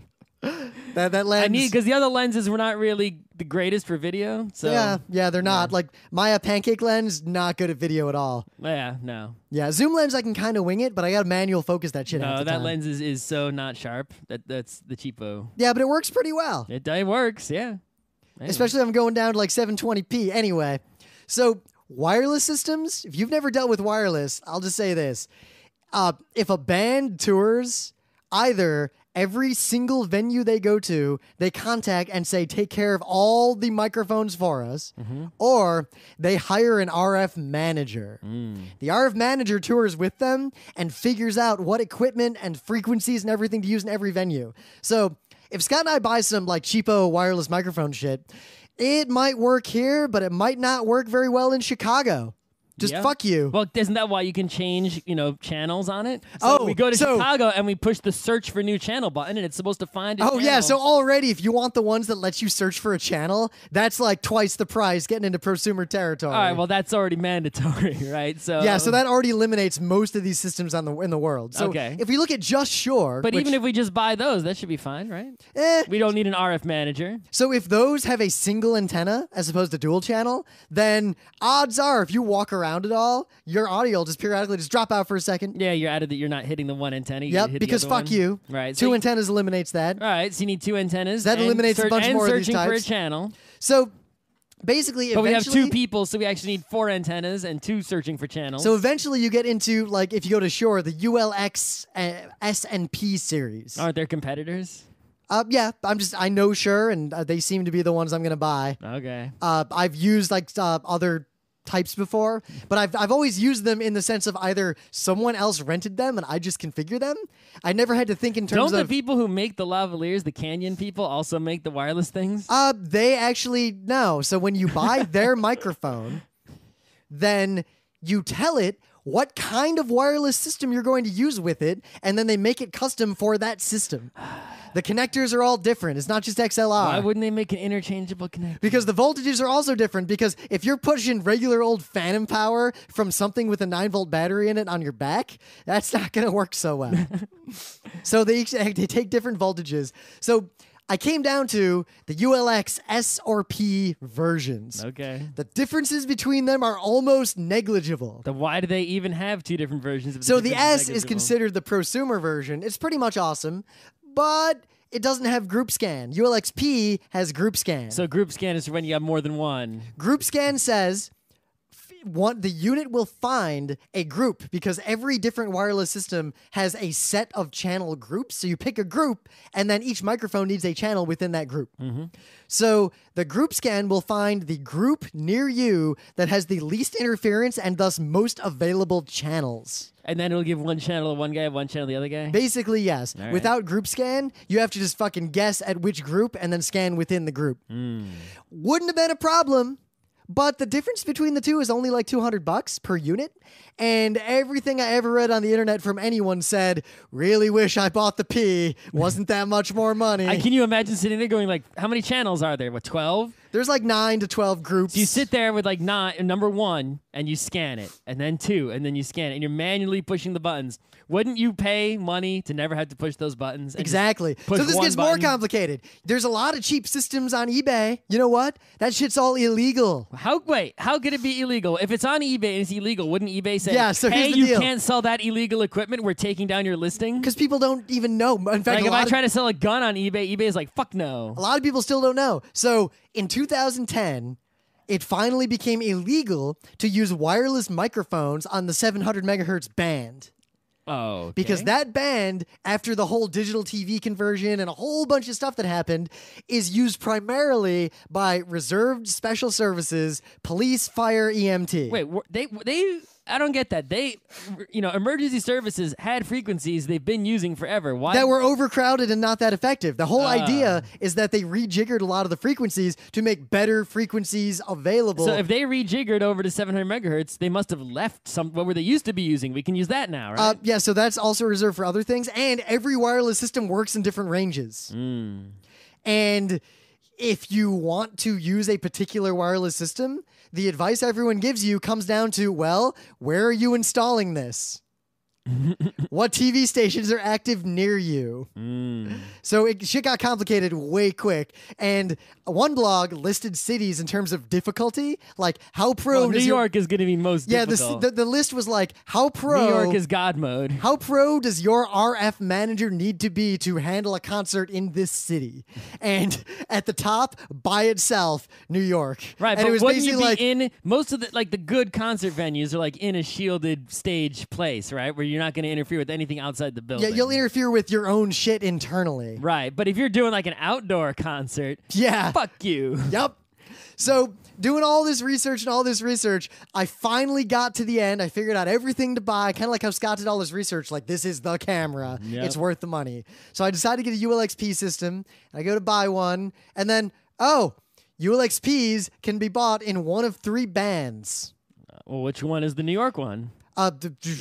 that that lens. I need because the other lenses were not really the greatest for video. So yeah, yeah, they're not. Like Maya Pancake lens, not good at video at all. yeah, no, Yeah, zoom lens, I can kind of wing it, but I got to manual focus that shit. half no, the that time. lens is, is so not sharp. That that's the cheapo. Yeah, but it works pretty well, It, it works. Yeah. Anyway. especially if I'm going down to like seven twenty p. Anyway, so wireless systems. If you've never dealt with wireless, I'll just say this: uh, if a band tours, either every single venue they go to, they contact and say, take care of all the microphones for us, or they hire an R F manager. The R F manager tours with them and figures out what equipment and frequencies and everything to use in every venue. So if Scott and I buy some like cheapo wireless microphone shit, it might work here, but it might not work very well in Chicago. Just Yeah. fuck you. Well, isn't that why you can change, you know, channels on it? So Oh, we go to so- Chicago and we push the search for new channel button, and it's supposed to find. A Oh, yeah. channel. So already, if you want the ones that let you search for a channel, that's like twice the price getting into prosumer territory. All right. Well, that's already mandatory, right? So yeah, so that already eliminates most of these systems on the in the world. So Okay. if we look at just Shore, But which- even if we just buy those, that should be fine, right? eh, We don't need an R F manager. so if those have a single antenna as opposed to dual channel, then odds are if you walk around at all, your audio will just periodically just drop out for a second. Yeah, you're added that you're not hitting the one antenna. You Yep, hit the because other fuck one. you. Right. Two so you- antennas eliminates that. All right, so you need two antennas. That and eliminates a search- bunch and more of these searching for a types. channel. So basically, But we have eventually, two people, so we actually need four antennas and two searching for channels. so eventually you get into, like, if you go to Shore, the U L X uh, S and P series. Aren't there competitors? Uh, yeah, I'm just, I know Shure, and uh, they seem to be the ones I'm going to buy. Okay. Uh, I've used, like, uh, other types before, but I've, I've always used them in the sense of either someone else rented them and I just configure them. I never had to think in terms Don't the of... people who make the lavaliers, the Canyon people, also make the wireless things? Uh, they actually, no. So when you buy their microphone, then you tell it what kind of wireless system you're going to use with it, and then they make it custom for that system. The connectors are all different. It's not just X L R. Why wouldn't they make an interchangeable connector? Because the voltages are also different. Because if you're pushing regular old phantom power from something with a nine volt battery in it on your back, that's not going to work so well. So they, each- they take different voltages. So I came down to the U L X S or P versions. Okay. The differences between them are almost negligible. Then why do they even have two different versions of the So the different S is negligible? considered the prosumer version. It's pretty much awesome, but it doesn't have group scan. U L X P has group scan. So group scan is for when you have more than one. Group scan says f- one, the unit will find a group because every different wireless system has a set of channel groups. So you pick a group, and then each microphone needs a channel within that group. So the group scan will find the group near you that has the least interference and thus most available channels. And then it'll give one channel to one guy, one channel to the other guy? Basically, yes. All right. Without group scan, you have to just fucking guess at which group and then scan within the group. Wouldn't have been a problem, but the difference between the two is only like two hundred bucks per unit. And everything I ever read on the internet from anyone said, really wish I bought the P. Wasn't that much more money. I, can you imagine sitting there going like, how many channels are there? What, twelve? There's like nine to twelve groups. So you sit there with like nine, number one, and you scan it, and then two, and then you scan it, and you're manually pushing the buttons. Wouldn't you pay money to never have to push those buttons? and just Exactly. push So this one gets button? more complicated. There's a lot of cheap systems on eBay. You know what? That shit's all illegal. How wait? How could it be illegal? If it's on eBay and it's illegal, wouldn't eBay say, Yeah, so here's "Hey, the you deal. can't sell that illegal equipment. We're taking down your listing." Because people don't even know. In fact, Like a if lot I of- try to sell a gun on eBay, eBay is like, "Fuck no." A lot of people still don't know. So in two thousand ten, it finally became illegal to use wireless microphones on the seven hundred megahertz band. Oh, okay. Because that band, after the whole digital T V conversion and a whole bunch of stuff that happened, is used primarily by reserved special services, police, fire, E M T. Wait, were- they they I don't get that. They, you know, emergency services had frequencies they've been using forever. Why? That were overcrowded and not that effective. The whole Ah. idea is that they rejiggered a lot of the frequencies to make better frequencies available. So if they rejiggered over to seven hundred megahertz, they must have left some what were they used to be using. We can use that now, right? Uh, yeah, so that's also reserved for other things. And every wireless system works in different ranges. Mm. And if you want to use a particular wireless system, the advice everyone gives you comes down to, well, where are you installing this? What T V stations are active near you? Mm. So it shit got complicated way quick. And one blog listed cities in terms of difficulty, like how pro Well, New does your- York is going to be most yeah, the, difficult. the the list was like how pro New York is God mode. how pro does your R F manager need to be to handle a concert in this city? And at the top, by itself, New York. Right, and but it was wouldn't you basically be like in most of the like the good concert venues are like in a shielded stage place, right, where you're not going to interfere with anything outside the yeah, building. you'll interfere with your own shit internally. Right, but if you're doing like an outdoor concert, Yeah. fuck you. Yep. So doing all this research and all this research, I finally got to the end. I figured out everything to buy, kind of like how Scott did all his research. Like, this is the camera. Yep. It's worth the money. So I decided to get a U L X P system. I go to buy one. And then, oh, U L X Ps can be bought in one of three bands. Well, which one is the New York one? Uh,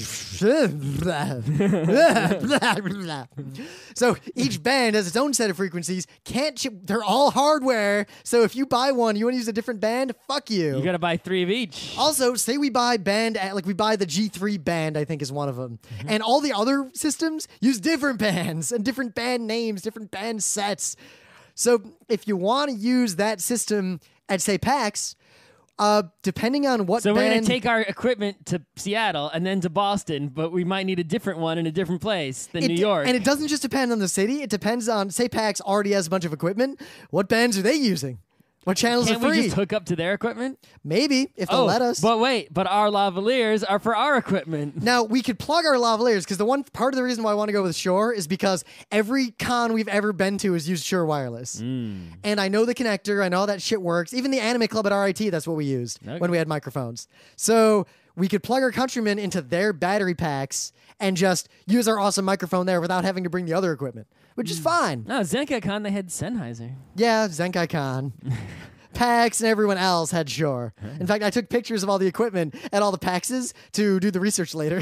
so each band has its own set of frequencies. Can't you, they're all hardware. So if you buy one, you want to use a different band? Fuck you. You got to buy three of each. Also, say we buy band, at, like we buy the G three band, I think is one of them. Mm-hmm. And all the other systems use different bands and different band names, different band sets. So if you want to use that system at, say, PAX, Uh, depending on what So band... we're going to take our equipment to Seattle and then to Boston, but we might need a different one in a different place than it, New York. And it doesn't just depend on the city. It depends on, say PAX already has a bunch of equipment. What bands are they using? What channels Can't are free? we just hook up to their equipment? Maybe, if they'll oh, let us. But wait, but our lavaliers are for our equipment. Now, we could plug our lavaliers, because the one part of the reason why I want to go with Shure is because every con we've ever been to has used Shure Wireless. Mm. And I know the connector. I know how that shit works. Even the Anime Club at R I T, that's what we used Okay. when we had microphones. So we could plug our countrymen into their battery packs and just use our awesome microphone there without having to bring the other equipment, which is fine. No, ZenkaCon, they had Sennheiser. Yeah, Zenkai Con. PAX and everyone else had Shure. In fact, I took pictures of all the equipment at all the PAXs to do the research later.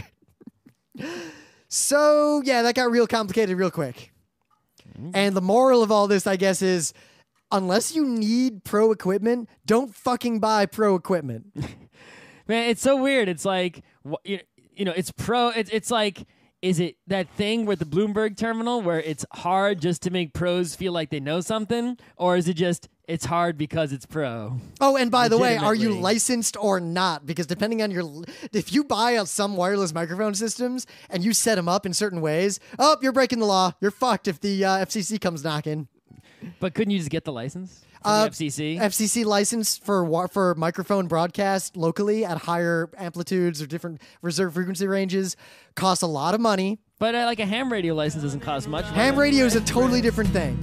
So, yeah, that got real complicated real quick. And the moral of all this, I guess, is unless you need pro equipment, don't fucking buy pro equipment. Man, it's so weird. It's like, wh- you you know, it's pro. It's, it's like, is it that thing with the Bloomberg terminal where it's hard just to make pros feel like they know something? Or is it just, it's hard because it's pro? Oh, and by the way, are you Legitimately. licensed or not? Because depending on your, if you buy uh, some wireless microphone systems and you set them up in certain ways, oh, you're breaking the law. You're fucked if the uh, F C C comes knocking. But couldn't you just get the license from Uh, the F C C? F C C license for wa- for microphone broadcast locally at higher amplitudes or different reserve frequency ranges costs a lot of money. But uh, like a ham radio license doesn't cost much. Ham radio is a totally different thing.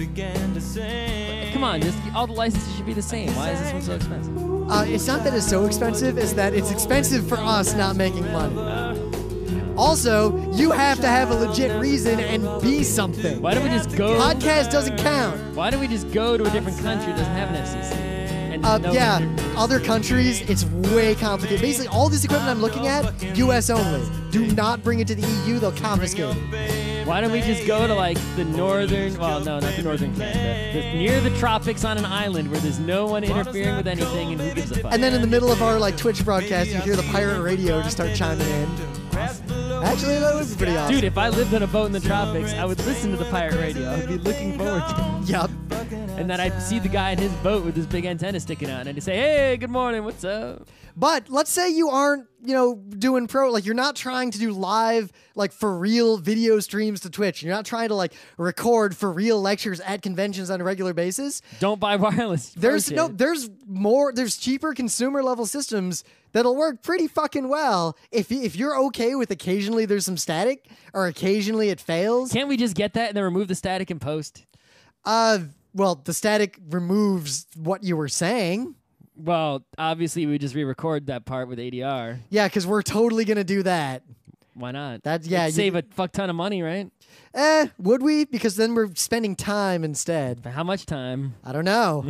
Come on, just all the licenses should be the same. Why is this one so expensive? Uh, it's not that it's so expensive; it's that it's expensive for us not making money. Also, you have to have a legit reason and be something. Why don't we just go? Podcast doesn't count. Why don't we just go to a different country that doesn't have an F C C? And Uh, no yeah, one- other countries, it's way complicated. Basically, all this equipment I'm looking at, U S only. Do not bring it to the E U; they'll confiscate it. Why don't we just go to like the northern? Well, no, not the northern Canada. The, near the tropics on an island where there's no one interfering with anything, and who gives a fuck? And then in the middle of our like Twitch broadcast, you hear the pirate radio just start chiming in. Actually, that would be pretty awesome. Dude, if I lived on a boat in the tropics, I would listen to the pirate radio. I'd be looking forward to it. Yup. And then I'd see the guy in his boat with his big antenna sticking out, and I'd say, "Hey, good morning, what's up?" But let's say you aren't, you know, doing pro, like you're not trying to do live, like for real video streams to Twitch. You're not trying to like record for real lectures at conventions on a regular basis. Don't buy wireless. There's Pro no, shit. there's more, there's cheaper consumer level systems that'll work pretty fucking well. If y- if you're okay with occasionally there's some static or occasionally it fails. Can't we just get that and then remove the static in post? Uh, well, the static removes what you were saying. Well, obviously we just re-record that part with A D R. Yeah, because we're totally gonna do that. Why not? That yeah, It'd you- save a fuck ton of money, right? Eh, would we? Because then we're spending time instead. For how much time? I don't know.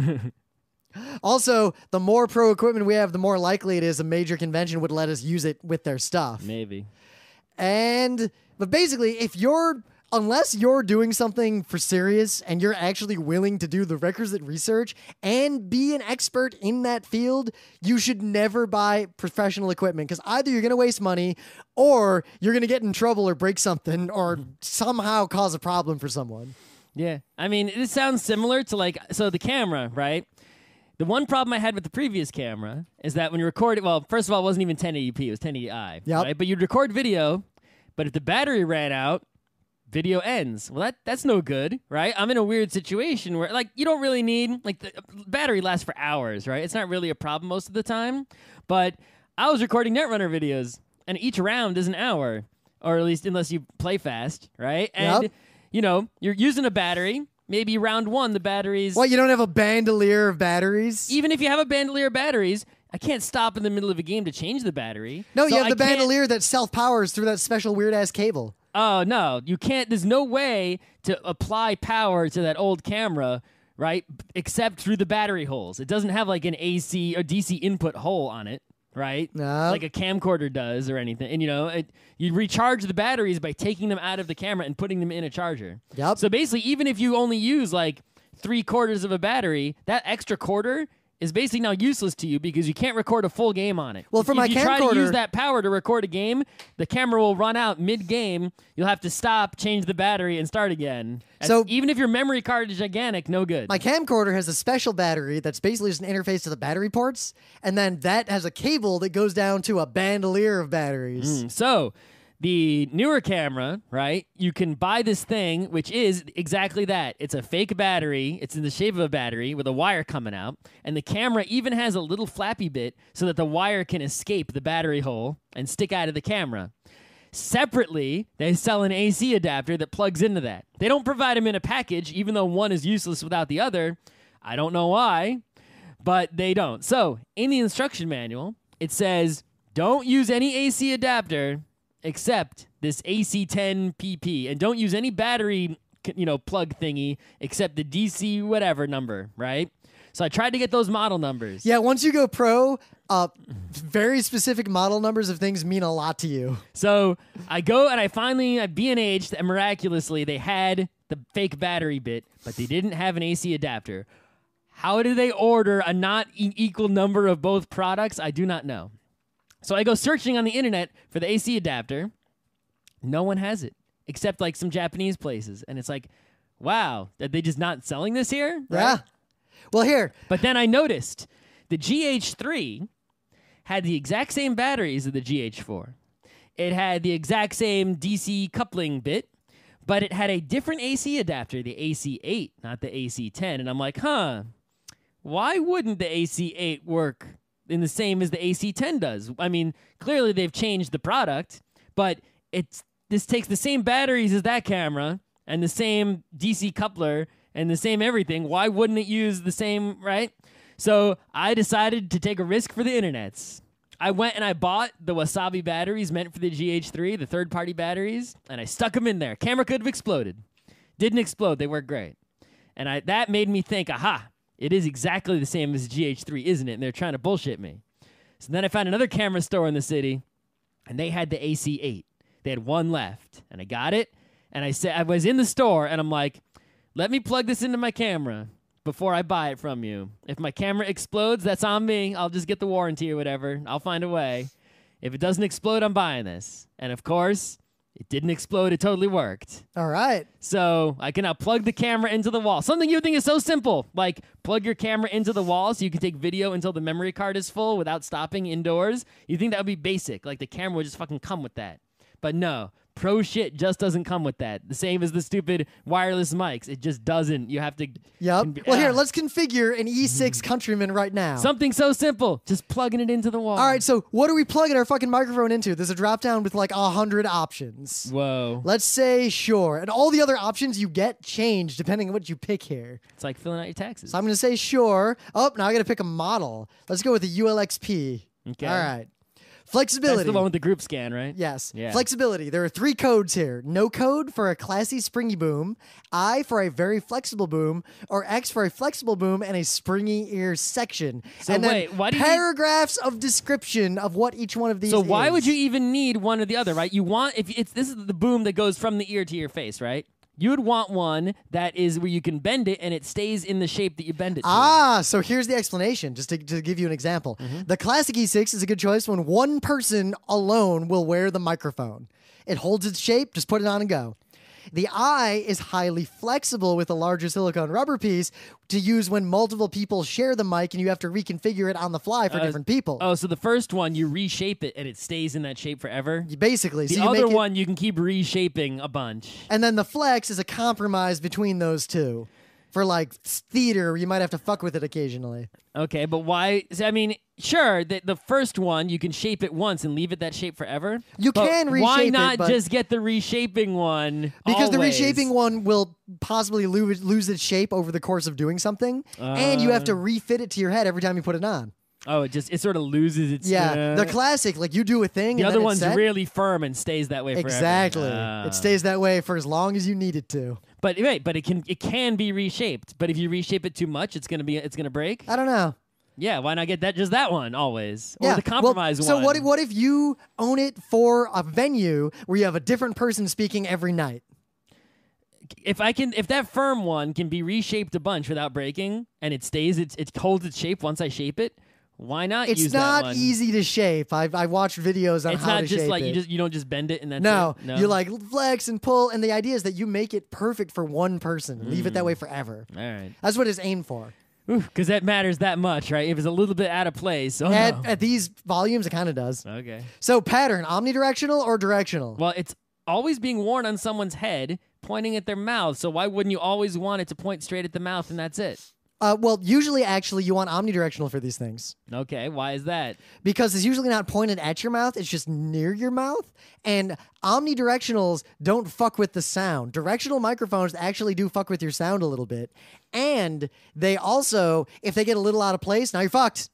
Also, the more pro equipment we have, the more likely it is a major convention would let us use it with their stuff. Maybe. And, but basically, if you're, unless you're doing something for serious and you're actually willing to do the requisite research and be an expert in that field, you should never buy professional equipment because either you're going to waste money or you're going to get in trouble or break something or somehow cause a problem for someone. Yeah. I mean, this sounds similar to like, so the camera, right? The one problem I had with the previous camera is that when you record it, well, first of all, it wasn't even ten eighty p, it was ten eighty i. Yep. Right? But you'd record video, but if the battery ran out, video ends. Well, that that's no good, right? I'm in a weird situation where, like, you don't really need, like, the battery lasts for hours, right? It's not really a problem most of the time. But I was recording Netrunner videos, and each round is an hour, or at least unless you play fast, right? And, Yep. you know, you're using a battery. Maybe round one, the batteries. What, you don't have a bandolier of batteries? Even if you have a bandolier of batteries, I can't stop in the middle of a game to change the battery. No, So you have I the can't- bandolier that self-powers through that special weird-ass cable. Oh, no. You can't. There's no way to apply power to that old camera, right, except through the battery holes. It doesn't have like an A C or D C input hole on it. right? No. Like a camcorder does or anything. And, you know, it, you recharge the batteries by taking them out of the camera and putting them in a charger. Yep. So basically, even if you only use like three quarters of a battery, that extra quarter is basically now useless to you because you can't record a full game on it. Well, for if my you try to camcorder- use that power to record a game, the camera will run out mid-game. You'll have to stop, change the battery, and start again. That's- So- even if your memory card is gigantic, no good. My camcorder has a special battery that's basically just an interface to the battery ports, and then that has a cable that goes down to a bandolier of batteries. Mm, So, the newer camera, right? You can buy this thing, which is exactly that. It's a fake battery. It's in the shape of a battery with a wire coming out. And the camera even has a little flappy bit so that the wire can escape the battery hole and stick out of the camera. Separately, they sell an A C adapter that plugs into that. They don't provide them in a package, even though one is useless without the other. I don't know why, but they don't. So, in the instruction manual, it says, don't use any A C adapter except this A C ten P P, and don't use any battery, you know, plug thingy except the D C whatever number, right? So I tried to get those model numbers. Yeah, once you go pro, uh, very specific model numbers of things mean a lot to you. So I go and I finally, at B and H, and miraculously, they had the fake battery bit, but they didn't have an A C adapter. How did they order a not e- equal number of both products? I do not know. So I go searching on the internet for the A C adapter. No one has it, except like some Japanese places. And it's like, wow, are they just not selling this here? Right? Yeah. Well, here. But then I noticed the G H three had the exact same batteries of the G H four. It had the exact same D C coupling bit, but it had a different A C adapter, the A C eight, not the A C ten. And I'm like, huh, why wouldn't the A C eight work in the same as the A C ten does? I mean, clearly they've changed the product, but it's this takes the same batteries as that camera and the same D C coupler and the same everything. Why wouldn't it use the same, right? So I decided to take a risk for the internets. I went and I bought the Wasabi batteries meant for the G H three, the third-party batteries, and I stuck them in there. Camera could have exploded. Didn't explode. They worked great. And I that made me think, aha, it is exactly the same as G H three, isn't it? And they're trying to bullshit me. So then I found another camera store in the city, and they had the A C eight. They had one left, and I got it. And I said, I was in the store, and I'm like, let me plug this into my camera before I buy it from you. If my camera explodes, that's on me. I'll just get the warranty or whatever. I'll find a way. If it doesn't explode, I'm buying this. And of course, it didn't explode. It totally worked. All right. So I can now plug the camera into the wall. Something you would think is so simple, like plug your camera into the wall so you can take video until the memory card is full without stopping indoors. You think that would be basic, like the camera would just fucking come with that. But no, pro shit just doesn't come with that. The same as the stupid wireless mics. It just doesn't. You have to... Yep. Conv- Well, here, ah. let's configure an E six Countryman right now. Something so simple. Just plugging it into the wall. All right, so what are we plugging our fucking microphone into? There's a drop down with like a hundred options. Whoa. Let's say sure. And all the other options you get change depending on what you pick here. It's like filling out your taxes. So I'm going to say sure. Oh, now I got to pick a model. Let's go with the U L X P. Okay. All right. Flexibility. That's the one with the group scan, right? Yes. Yeah. Flexibility. There are three codes here. No code for a classy springy boom, I for a very flexible boom, or X for a flexible boom and a springy ear section. So and then wait, why do you need- paragraphs of description of what each one of these So is. why would you even need one or the other, right? You want if it's this is the boom that goes from the ear to your face, right? You would want one that is where you can bend it and it stays in the shape that you bend it to. Ah, so here's the explanation, just to, to give you an example. Mm-hmm. The classic E six is a good choice when one person alone will wear the microphone. It holds its shape, just put it on and go. The I is highly flexible with a larger silicone rubber piece to use when multiple people share the mic and you have to reconfigure it on the fly for Uh, different people. Oh, so the first one you reshape it and it stays in that shape forever. You Basically. The so you other make it- one you can keep reshaping a bunch. And then the flex is a compromise between those two. For like theater, you might have to fuck with it occasionally. Okay, but why? so, I mean, sure, the, the first one you can shape it once and leave it that shape forever. You but can Why reshape it, not but- just get the reshaping one? Because the always? reshaping one will possibly lose, lose its shape over the course of doing something, and you have to refit it to your head every time you put it on. Oh, it just it sort of loses its. Yeah, uh, the classic, like you do a thing, The and other then it's one's set. really firm and stays that way forever. Exactly. Ah. It stays that way for as long as you need it to. But wait, but it can it can be reshaped. But if you reshape it too much, it's gonna be it's gonna break. I don't know. Yeah, why not get that just that one always? Or Yeah. the compromise well, so one. what if, what if you own it for a venue where you have a different person speaking every night? If I can, if that firm one can be reshaped a bunch without breaking, and it stays, it, it holds its shape once I shape it, why not It's use that not one? easy to shape. I've, I've watched videos on It's how not to just shape like it. you just you don't just bend it and that's no, it. No, you like flex and pull, and the idea is that you make it perfect for one person. Leave it that way forever. All right. That's what it's aimed for. Because that matters that much, right? If it's a little bit out of place. Oh, at, no. at these volumes, it kind of does. Okay. So pattern, omnidirectional or directional? Well, it's always being worn on someone's head, pointing at their mouth. So why wouldn't you always want it to point straight at the mouth and that's it? Uh, well, usually, actually, you want omnidirectional for these things. Okay, why is that? Because it's usually not pointed at your mouth, it's just near your mouth. And omnidirectionals don't fuck with the sound. Directional microphones actually do fuck with your sound a little bit. And they also, if they get a little out of place, now you're fucked.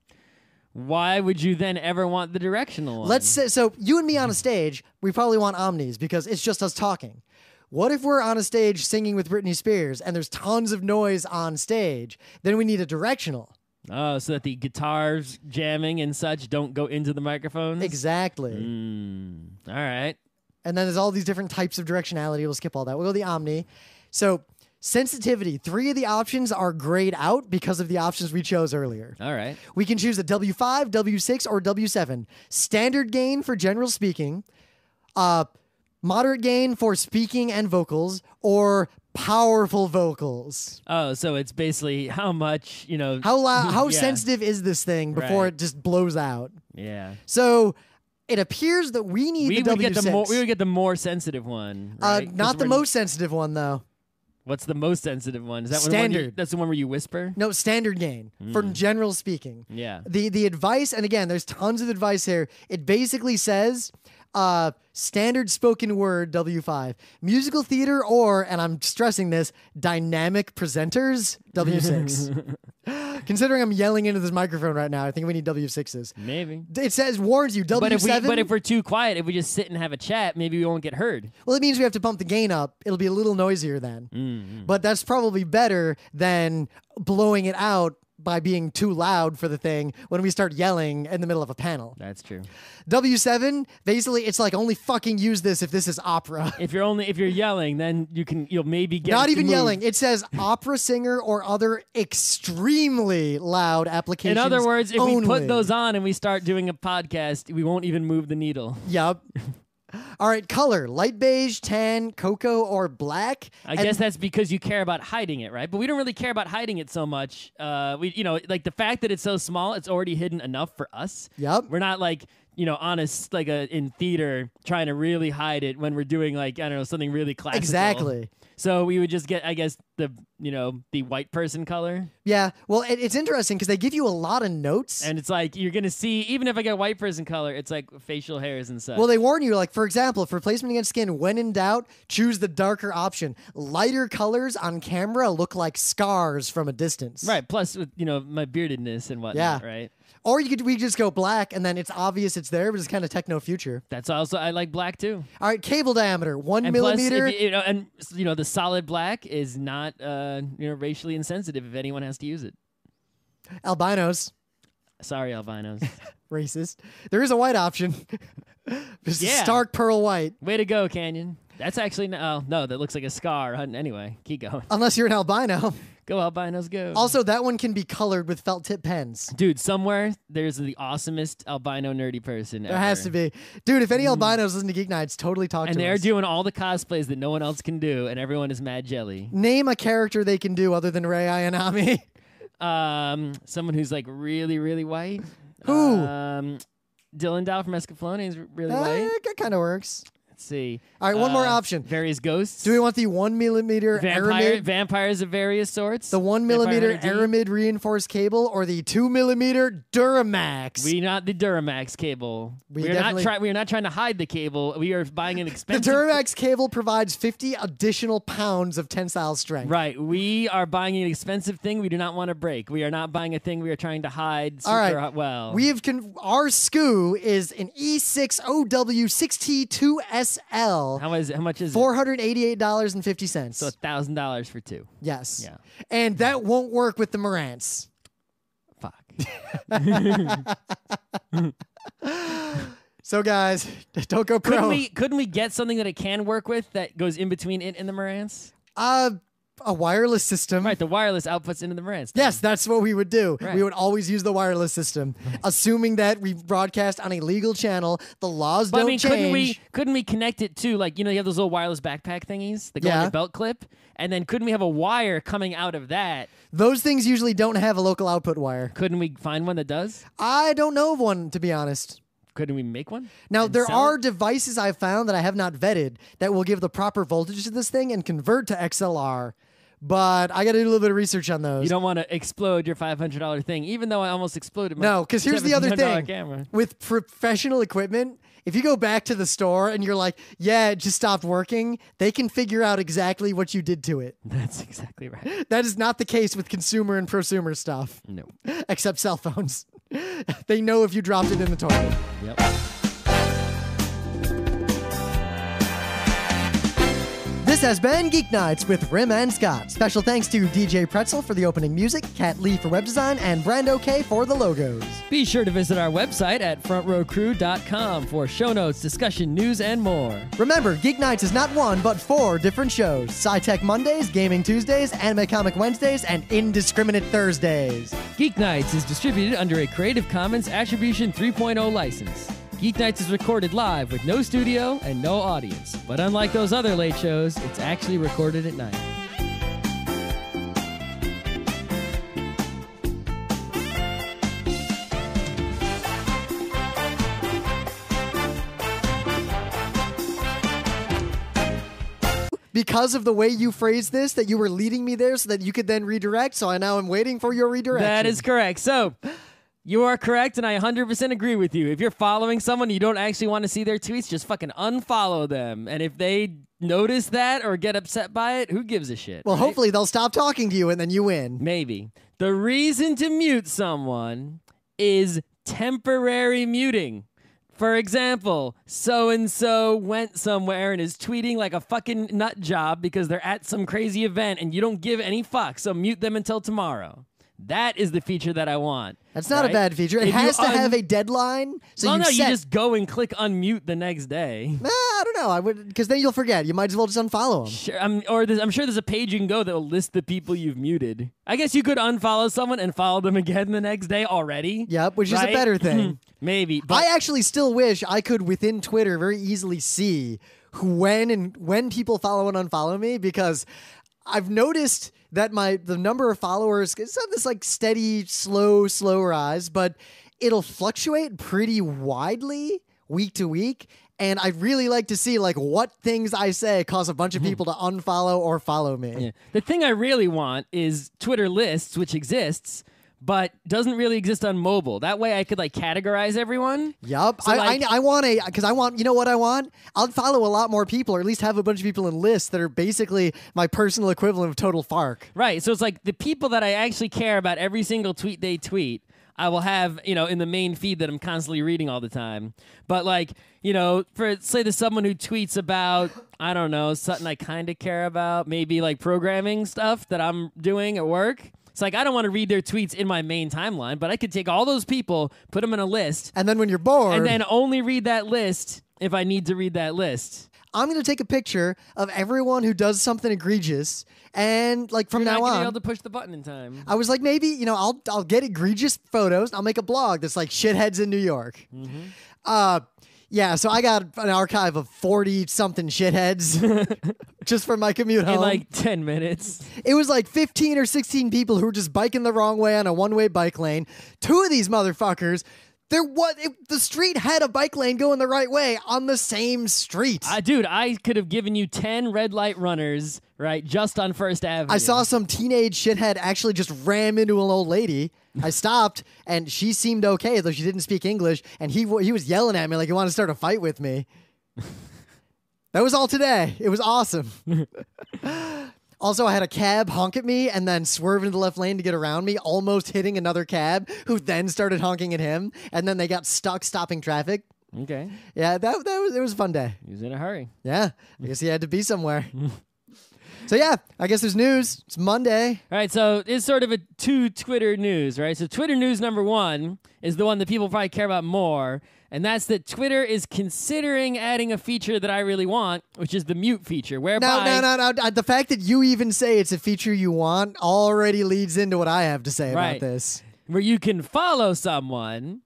Why would you then ever want the directional one? Let's say, so you and me on a stage, we probably want omnis because it's just us talking. What if we're on a stage singing with Britney Spears and there's tons of noise on stage? Then we need a directional. Oh, so that the guitars jamming and such don't go into the microphones? Exactly. Mm, all right. And then there's all these different types of directionality. We'll skip all that. We'll go the Omni. So sensitivity, three of the options are grayed out because of the options we chose earlier. All right. We can choose a W five, W six, or W seven. Standard gain for general speaking, uh, moderate gain for speaking and vocals, or powerful vocals. Oh, so it's basically how much, you know. How loud, how yeah. sensitive is this thing before Right. it just blows out? Yeah. So it appears that we need We the would W six. get the more we would get the more sensitive one. uh, Right? 'Cause not the we're- most sensitive one, though. What's the most sensitive one? Is that one the one you, Standard. that's the one where you whisper? No, standard gain for Hmm. general speaking. Yeah. The the advice, and again, there's tons of advice here. It basically says uh, standard spoken word W five, musical theater, or, and I'm stressing this, dynamic presenters W six. Considering I'm yelling into this microphone right now, I think we need W sixes. Maybe. It says warns you W But if seven. we but if we're too quiet, if we just sit and have a chat, maybe we won't get heard. Well, it means we have to bump the gain up. It'll be a little noisier then. Mm-hmm. But that's probably better than blowing it out by being too loud for the thing when we start yelling in the middle of a panel. That's true. W seven, basically, it's like only fucking use this if this is opera. If you're only if you're yelling, then you can you'll maybe get Not it to even move. yelling. It says opera singer or other extremely loud applications. In other words, if only. we put those on and we start doing a podcast, we won't even move the needle. Yup. All right, color: light beige, tan, cocoa, or black. I And- guess that's because you care about hiding it, right? But we don't really care about hiding it so much. Uh, we, you know, like the fact that it's so small, it's already hidden enough for us. Yup. We're not like, you know, on a s- like a in theater trying to really hide it when we're doing like I don't know something really classical. Exactly. So we would just get, I guess, the you know the white person color, Yeah. Well, it, it's interesting because they give you a lot of notes. and it's like you're gonna see even if I get white person color, it's like facial hairs and such. Well, they warn you, like, for example, for placement against skin, when in doubt, choose the darker option. Lighter colors on camera look like scars from a distance. right. Plus, with you know my beardedness and whatnot, Yeah. right? Or you could we just go black and then it's obvious it's there, but it's kind of techno future. That's also I like black too. All right, cable diameter, one And millimeter. plus, if you, you know, and you know, the solid black is not, uh, you know, racially insensitive if anyone has to use it. Albinos, Sorry, albinos. racist. There is a white option. Just Yeah. stark pearl white. Way to go, Canyon. That's actually no, oh, no. That looks like a scar. Anyway, keep going. Unless you're an albino. Go albinos, go. Also, that one can be colored with felt tip pens. Dude, somewhere there's the awesomest albino nerdy person. There has to be. Dude, if any albinos listen to Geek Nights, totally talk And to they're us. doing all the cosplays that no one else can do, and everyone is mad jelly. Name a character they can do other than Rei Ayanami. Um, someone who's like really, really white. Who? Um, Dylan Dow from Escaflowne is really Uh, white. that kind of works. Let's see. All right, one more Uh, option. Various ghosts. Do we want the one millimeter Vampire, aramid, vampires of various sorts. the one Vampire millimeter Hunter D. aramid reinforced cable, or the two millimeter Duramax? We not the Duramax cable. We We are not definitely- trying. We are not trying to hide the cable. We are buying an the expensive. Duramax cable provides fifty additional pounds of tensile strength. Right. We are buying an expensive thing. We do not want to break. We are not buying a thing we are trying to hide. Super All right. hot- well. We have con- our S C U is an E six O W six T two S L. how is it? How much is Four hundred eighty-eight dollars and fifty cents. it? So a thousand dollars for two. Yes. Yeah. And that won't work with the Marantz. Fuck. So guys, don't go pro. Couldn't we, couldn't we get something that it can work with that goes in between it and the Marantz? Uh, a wireless system. Right, the wireless outputs into the Marantz. Yes, that's what we would do. Right. We would always use the wireless system, assuming that we broadcast on a legal channel. The laws But don't I mean, change. couldn't we couldn't we connect it to, like, you know, you have those little wireless backpack thingies that go on Yeah. your belt clip, and then couldn't we have a wire coming out of that? Those things usually don't have a local output wire. Couldn't we find one that does? I don't know of one, to be honest. Couldn't we make one? Now, and there sell are it? devices I've found that I have not vetted that will give the proper voltage to this thing and convert to X L R. But I got to do a little bit of research on those. You don't want to explode your five hundred dollar thing, even though I almost exploded my No, because here's the other seventeen hundred dollar thing. camera. With professional equipment, if you go back to the store and you're like, yeah, it just stopped working, they can figure out exactly what you did to it. That's exactly right. That is not the case with consumer and prosumer stuff, No. except cell phones. They know if you dropped it in the toilet. Yep. This has been Geeknights with Rim and Scott. Special thanks to D J Pretzel for the opening music, Kat Lee for web design, and Brando K for the logos. Be sure to visit our website at front row crew dot com for show notes, discussion, news, and more. Remember, Geeknights is not one, but four different shows. Sci-Tech Mondays, Gaming Tuesdays, Anime Comic Wednesdays, and Indiscriminate Thursdays. Geeknights is distributed under a Creative Commons Attribution three point oh license. Geeknights is recorded live with no studio and no audience. But unlike those other late shows, it's actually recorded at night. Because of the way you phrased this, that you were leading me there so that you could then redirect, so I now am waiting for your redirection. That is correct. So, you are correct, and I one hundred percent agree with you. If you're following someone you don't actually want to see their tweets, just fucking unfollow them. And if they notice that or get upset by it, who gives a shit? Well, right? hopefully they'll stop talking to you and then you win. Maybe. The reason to mute someone is temporary muting. For example, so-and-so went somewhere and is tweeting like a fucking nut job because they're at some crazy event and you don't give any fucks, so mute them until tomorrow. That is the feature that I want. That's not right? a bad feature. It If you has to un- have a deadline. So well, you no, set... you just go and click unmute the next day. Nah, I don't know. I would, because then you'll forget. You might as well just unfollow them. Sure, I'm, or there's, I'm sure there's a page you can go that will list the people you've muted. I guess you could unfollow someone and follow them again the next day already. Yep, which is right? a better thing. Maybe. But I actually still wish I could, within Twitter, very easily see who, when and when people follow and unfollow me, because I've noticed that my the number of followers is on this like steady, slow, slow rise, but it'll fluctuate pretty widely week to week. And I'd really like to see like what things I say cause a bunch of people to unfollow or follow me. Yeah. The thing I really want is Twitter lists, which exists, but doesn't really exist on mobile. That way I could like categorize everyone. Yup. So, I, like- I I want a because I want you know what I want? I'll follow a lot more people, or at least have a bunch of people in lists that are basically my personal equivalent of total fark. Right. So it's like the people that I actually care about every single tweet they tweet, I will have, you know, in the main feed that I'm constantly reading all the time. But like, you know, for say there's someone who tweets about, I don't know, something I kind of care about, maybe like programming stuff that I'm doing at work. It's like I don't want to read their tweets in my main timeline, but I could take all those people, put them in a list, And then when you're bored, and then only read that list if I need to read that list. I'm going to take a picture of everyone who does something egregious, and like from You're now not gonna on, be able to push the button in time. I was like, maybe you know, I'll I'll get egregious photos. I'll make a blog that's like shitheads in New York. Mm-hmm. Uh, yeah. So I got an archive of forty something shitheads just for my commute In home. like ten minutes. It was like fifteen or sixteen people who were just biking the wrong way on a one-way bike lane. Two of these motherfuckers, there was it, the street had a bike lane going the right way on the same street. Uh, dude, I could have given you ten red light runners, right, just on First Avenue. I saw some teenage shithead actually just ram into an old lady. I stopped, and she seemed okay, though she didn't speak English, and he he was yelling at me like he wanted to start a fight with me. That was all today. It was awesome. Also, I had a cab honk at me and then swerve into the left lane to get around me, almost hitting another cab who then started honking at him, and then they got stuck stopping traffic. Okay. Yeah, that, that was it was a fun day. He was in a hurry. Yeah, I guess he had to be somewhere. So yeah, I guess there's news. It's Monday. All right, so it's sort of a two Twitter news, right? So Twitter news number one is the one that people probably care about more, and that's that Twitter is considering adding a feature that I really want, which is the mute feature, whereby... No, no, no, no. The fact that you even say it's a feature you want already leads into what I have to say Right. about this. Where you can follow someone,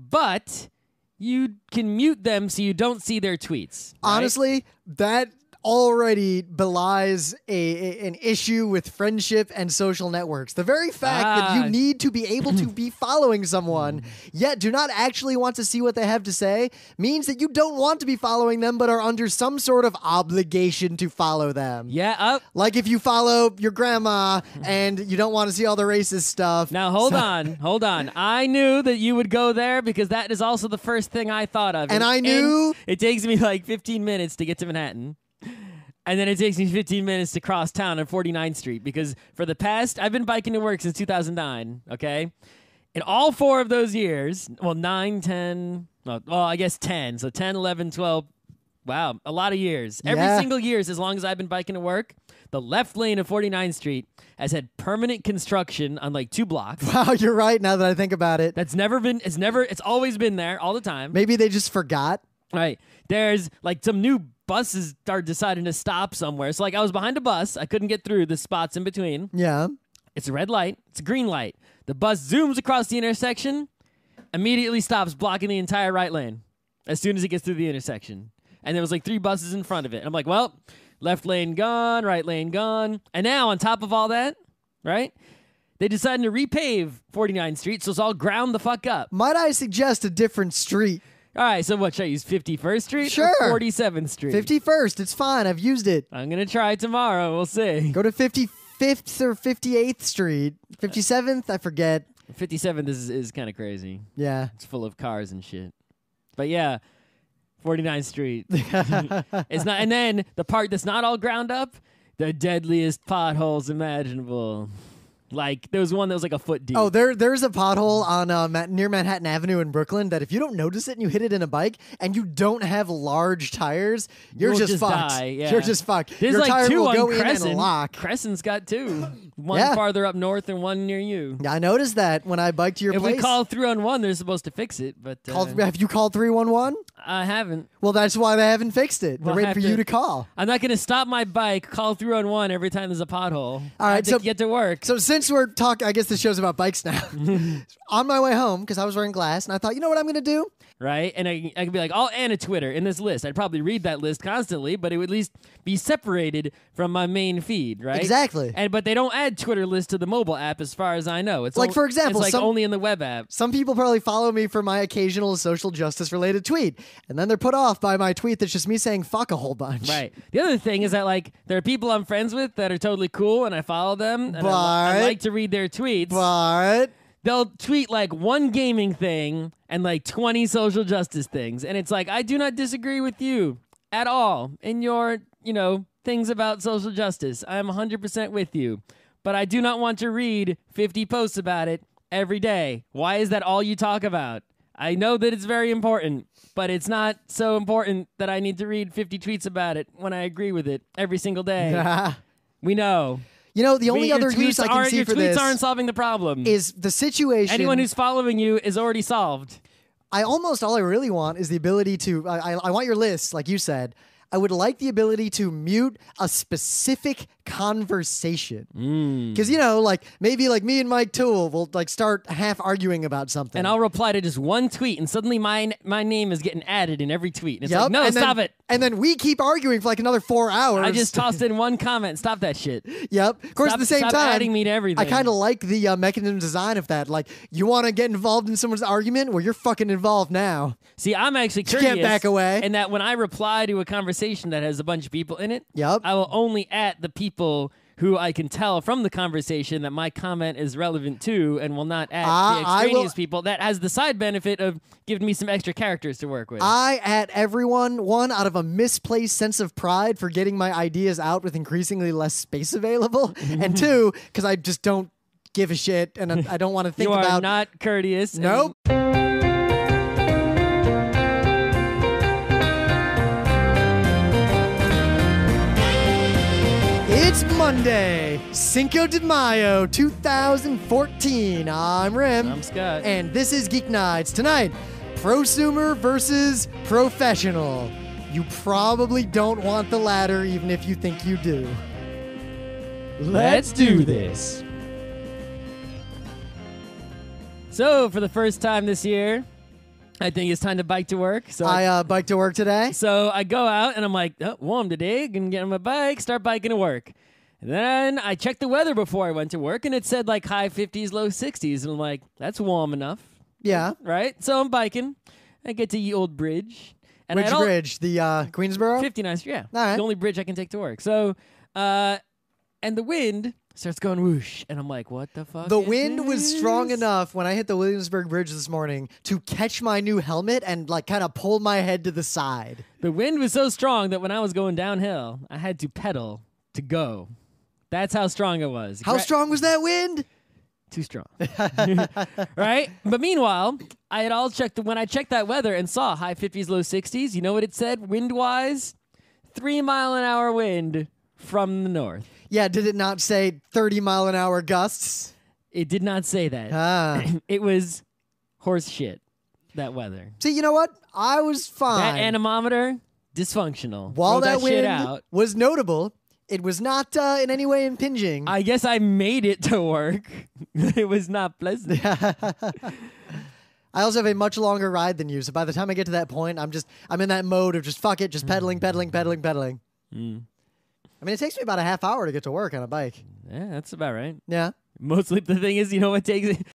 but you can mute them so you don't see their tweets. Right? Honestly, that already belies a, a an issue with friendship and social networks. The very fact Ah. that you need to be able to be following someone, yet do not actually want to see what they have to say, means that you don't want to be following them, but are under some sort of obligation to follow them. Yeah, up. Like if you follow your grandma and you don't want to see all the racist stuff. Now, hold on, hold on. I knew that you would go there because that is also the first thing I thought of. And I knew- it takes me like fifteen minutes to get to Manhattan. And then it takes me fifteen minutes to cross town on forty-ninth Street because for the past, I've been biking to work since two thousand nine, okay? In all four of those years, well, nine, ten, well, well I guess ten. So ten, eleven, twelve, wow, a lot of years. Every Yeah. single years, as long as I've been biking to work, the left lane of forty-ninth Street has had permanent construction on like two blocks. Wow, you're right now that I think about it. That's never been, it's never, it's always been there all the time. Maybe they just forgot. Right. There's like some new buses are deciding to stop somewhere. So like I was behind a bus. I couldn't get through the spots in between. Yeah. It's a red light. It's a green light. The bus zooms across the intersection, immediately stops blocking the entire right lane as soon as it gets through the intersection. And there was like three buses in front of it. And I'm like, well, left lane gone, right lane gone. And now on top of all that, right, they decided to repave forty-ninth Street, so it's all ground the fuck up. Might I suggest a different street? All right, so what, should I use fifty-first Street Sure. or forty-seventh Street? fifty-first, it's fine. I've used it. I'm going to try tomorrow. We'll see. Go to fifty-fifth or fifty-eighth Street. fifty-seventh, I forget. fifty-seventh is, is kind of crazy. Yeah. It's full of cars and shit. But yeah, forty-ninth Street. It's not, and then the part that's not all ground up, the deadliest potholes imaginable. Like, there was one that was like a foot deep. Oh, there, there's a pothole on uh, Ma- near Manhattan Avenue in Brooklyn that if you don't notice it and you hit it in a bike and you don't have large tires, you're You'll just, just fucked. die, yeah. You're just fucked. There's Your like tire two will on go in Crescent. and lock. Crescent's got two. One Yeah. farther up north and one near you. Yeah, I noticed that when I biked to your If place. we call through on one, they're supposed to fix it, but uh, Called- have you called three one one? I haven't. Well, that's why they haven't fixed it. They're We'll waiting have for to- you to call. I'm not going to stop my bike, call through on one every time there's a pothole. All I right, have to so- get to work. So since we're talking, I guess the show's about bikes now. On my way home, because I was wearing glass, and I thought, you know what I'm going to do? Right? And I, I could be like, I'll add a Twitter in this list. I'd probably read that list constantly, but it would at least be separated from my main feed, right? Exactly. And but they don't add Twitter lists to the mobile app, as far as I know. It's Like, on- for example, it's like some- only in the web app. Some people probably follow me for my occasional social justice related tweet, and then they're put off by my tweet that's just me saying fuck a whole bunch. Right. The other thing is that like there are people I'm friends with that are totally cool, and I follow them, and I, li- I But- like to read their tweets. But They'll tweet like one gaming thing and like twenty social justice things. And it's like, I do not disagree with you at all in your, you know, things about social justice. I am one hundred percent with you. But I do not want to read fifty posts about it every day. Why is that all you talk about? I know that it's very important, but it's not so important that I need to read fifty tweets about it when I agree with it every single day. We know. you know, the only We- your other use tweets I can aren't- see your for tweets this aren't solving the problem. is the situation. Anyone who's following you is already solved. I almost all I really want is the ability to. I, I, I want your list, like you said. I would like the ability to mute a specific conversation. Because, you know, like maybe like me and Mike Toole will like start half arguing about something. And I'll reply to just one tweet, and suddenly my my name is getting added in every tweet. And it's Yep, like, no, and then- stop it. And then we keep arguing for like another four hours. I just tossed in one comment. Stop that shit. Yep. Of course, Stop- at the same stop time, adding me to everything. I kind of like the uh, mechanism design of that. Like, you want to get involved in someone's argument? Well, you're fucking involved now. See, I'm actually You curious. can't back away. And that when I reply to a conversation that has a bunch of people in it, Yep. I will only at the people who I can tell from the conversation that my comment is relevant to, and will not at Uh, the I will- extraneous people. That has the side benefit of giving me some extra characters to work with. I at everyone, one, out of a misplaced sense of pride for getting my ideas out with increasingly less space available, and two, because I just don't give a shit and I, I don't want to think you are about. not courteous. and- Nope. It's Monday, Cinco de Mayo, two thousand fourteen. I'm Rim. I'm Scott. And this is Geeknights. Tonight, prosumer versus professional. You probably don't want the latter, even if you think you do. Let's do this. So, for the first time this year, I think it's time to bike to work. So I uh, bike to work today. So I go out and I'm like, oh, warm today. Gonna get on my bike, start biking to work. And then I checked the weather before I went to work, and it said like high fifties, low sixties. And I'm like, that's warm enough. Yeah. Right? So I'm biking. I get to Ye Old Bridge. And Which I don't, bridge? The uh, Queensboro? fifty-ninth Street, yeah. All right. The only bridge I can take to work. So, uh, and the wind starts going whoosh. And I'm like, what the fuck? The is wind was this? strong enough when I hit the Williamsburg Bridge this morning to catch my new helmet and like kind of pull my head to the side. The wind was so strong that when I was going downhill, I had to pedal to go. That's how strong it was. How Gra- strong was that wind? Too strong. Right? But meanwhile, I had all checked, when I checked that weather and saw high fifties, low sixties, you know what it said wind-wise? Three mile an hour wind from the north. Yeah, did it not say thirty mile an hour gusts? It did not say that. Ah. It was horse shit, that weather. See, you know what? I was fine. That anemometer, dysfunctional. While Throw that, that wind shit out. was notable, it was not uh, in any way impinging. I guess I made it to work. It was not pleasant. I also have a much longer ride than you, so by the time I get to that point, I'm just I'm in that mode of just fuck it, just pedaling, pedaling, pedaling, pedaling. Mm. I mean, it takes me about a half hour to get to work on a bike. Yeah, that's about right. Yeah. Mostly the thing is, you know what takes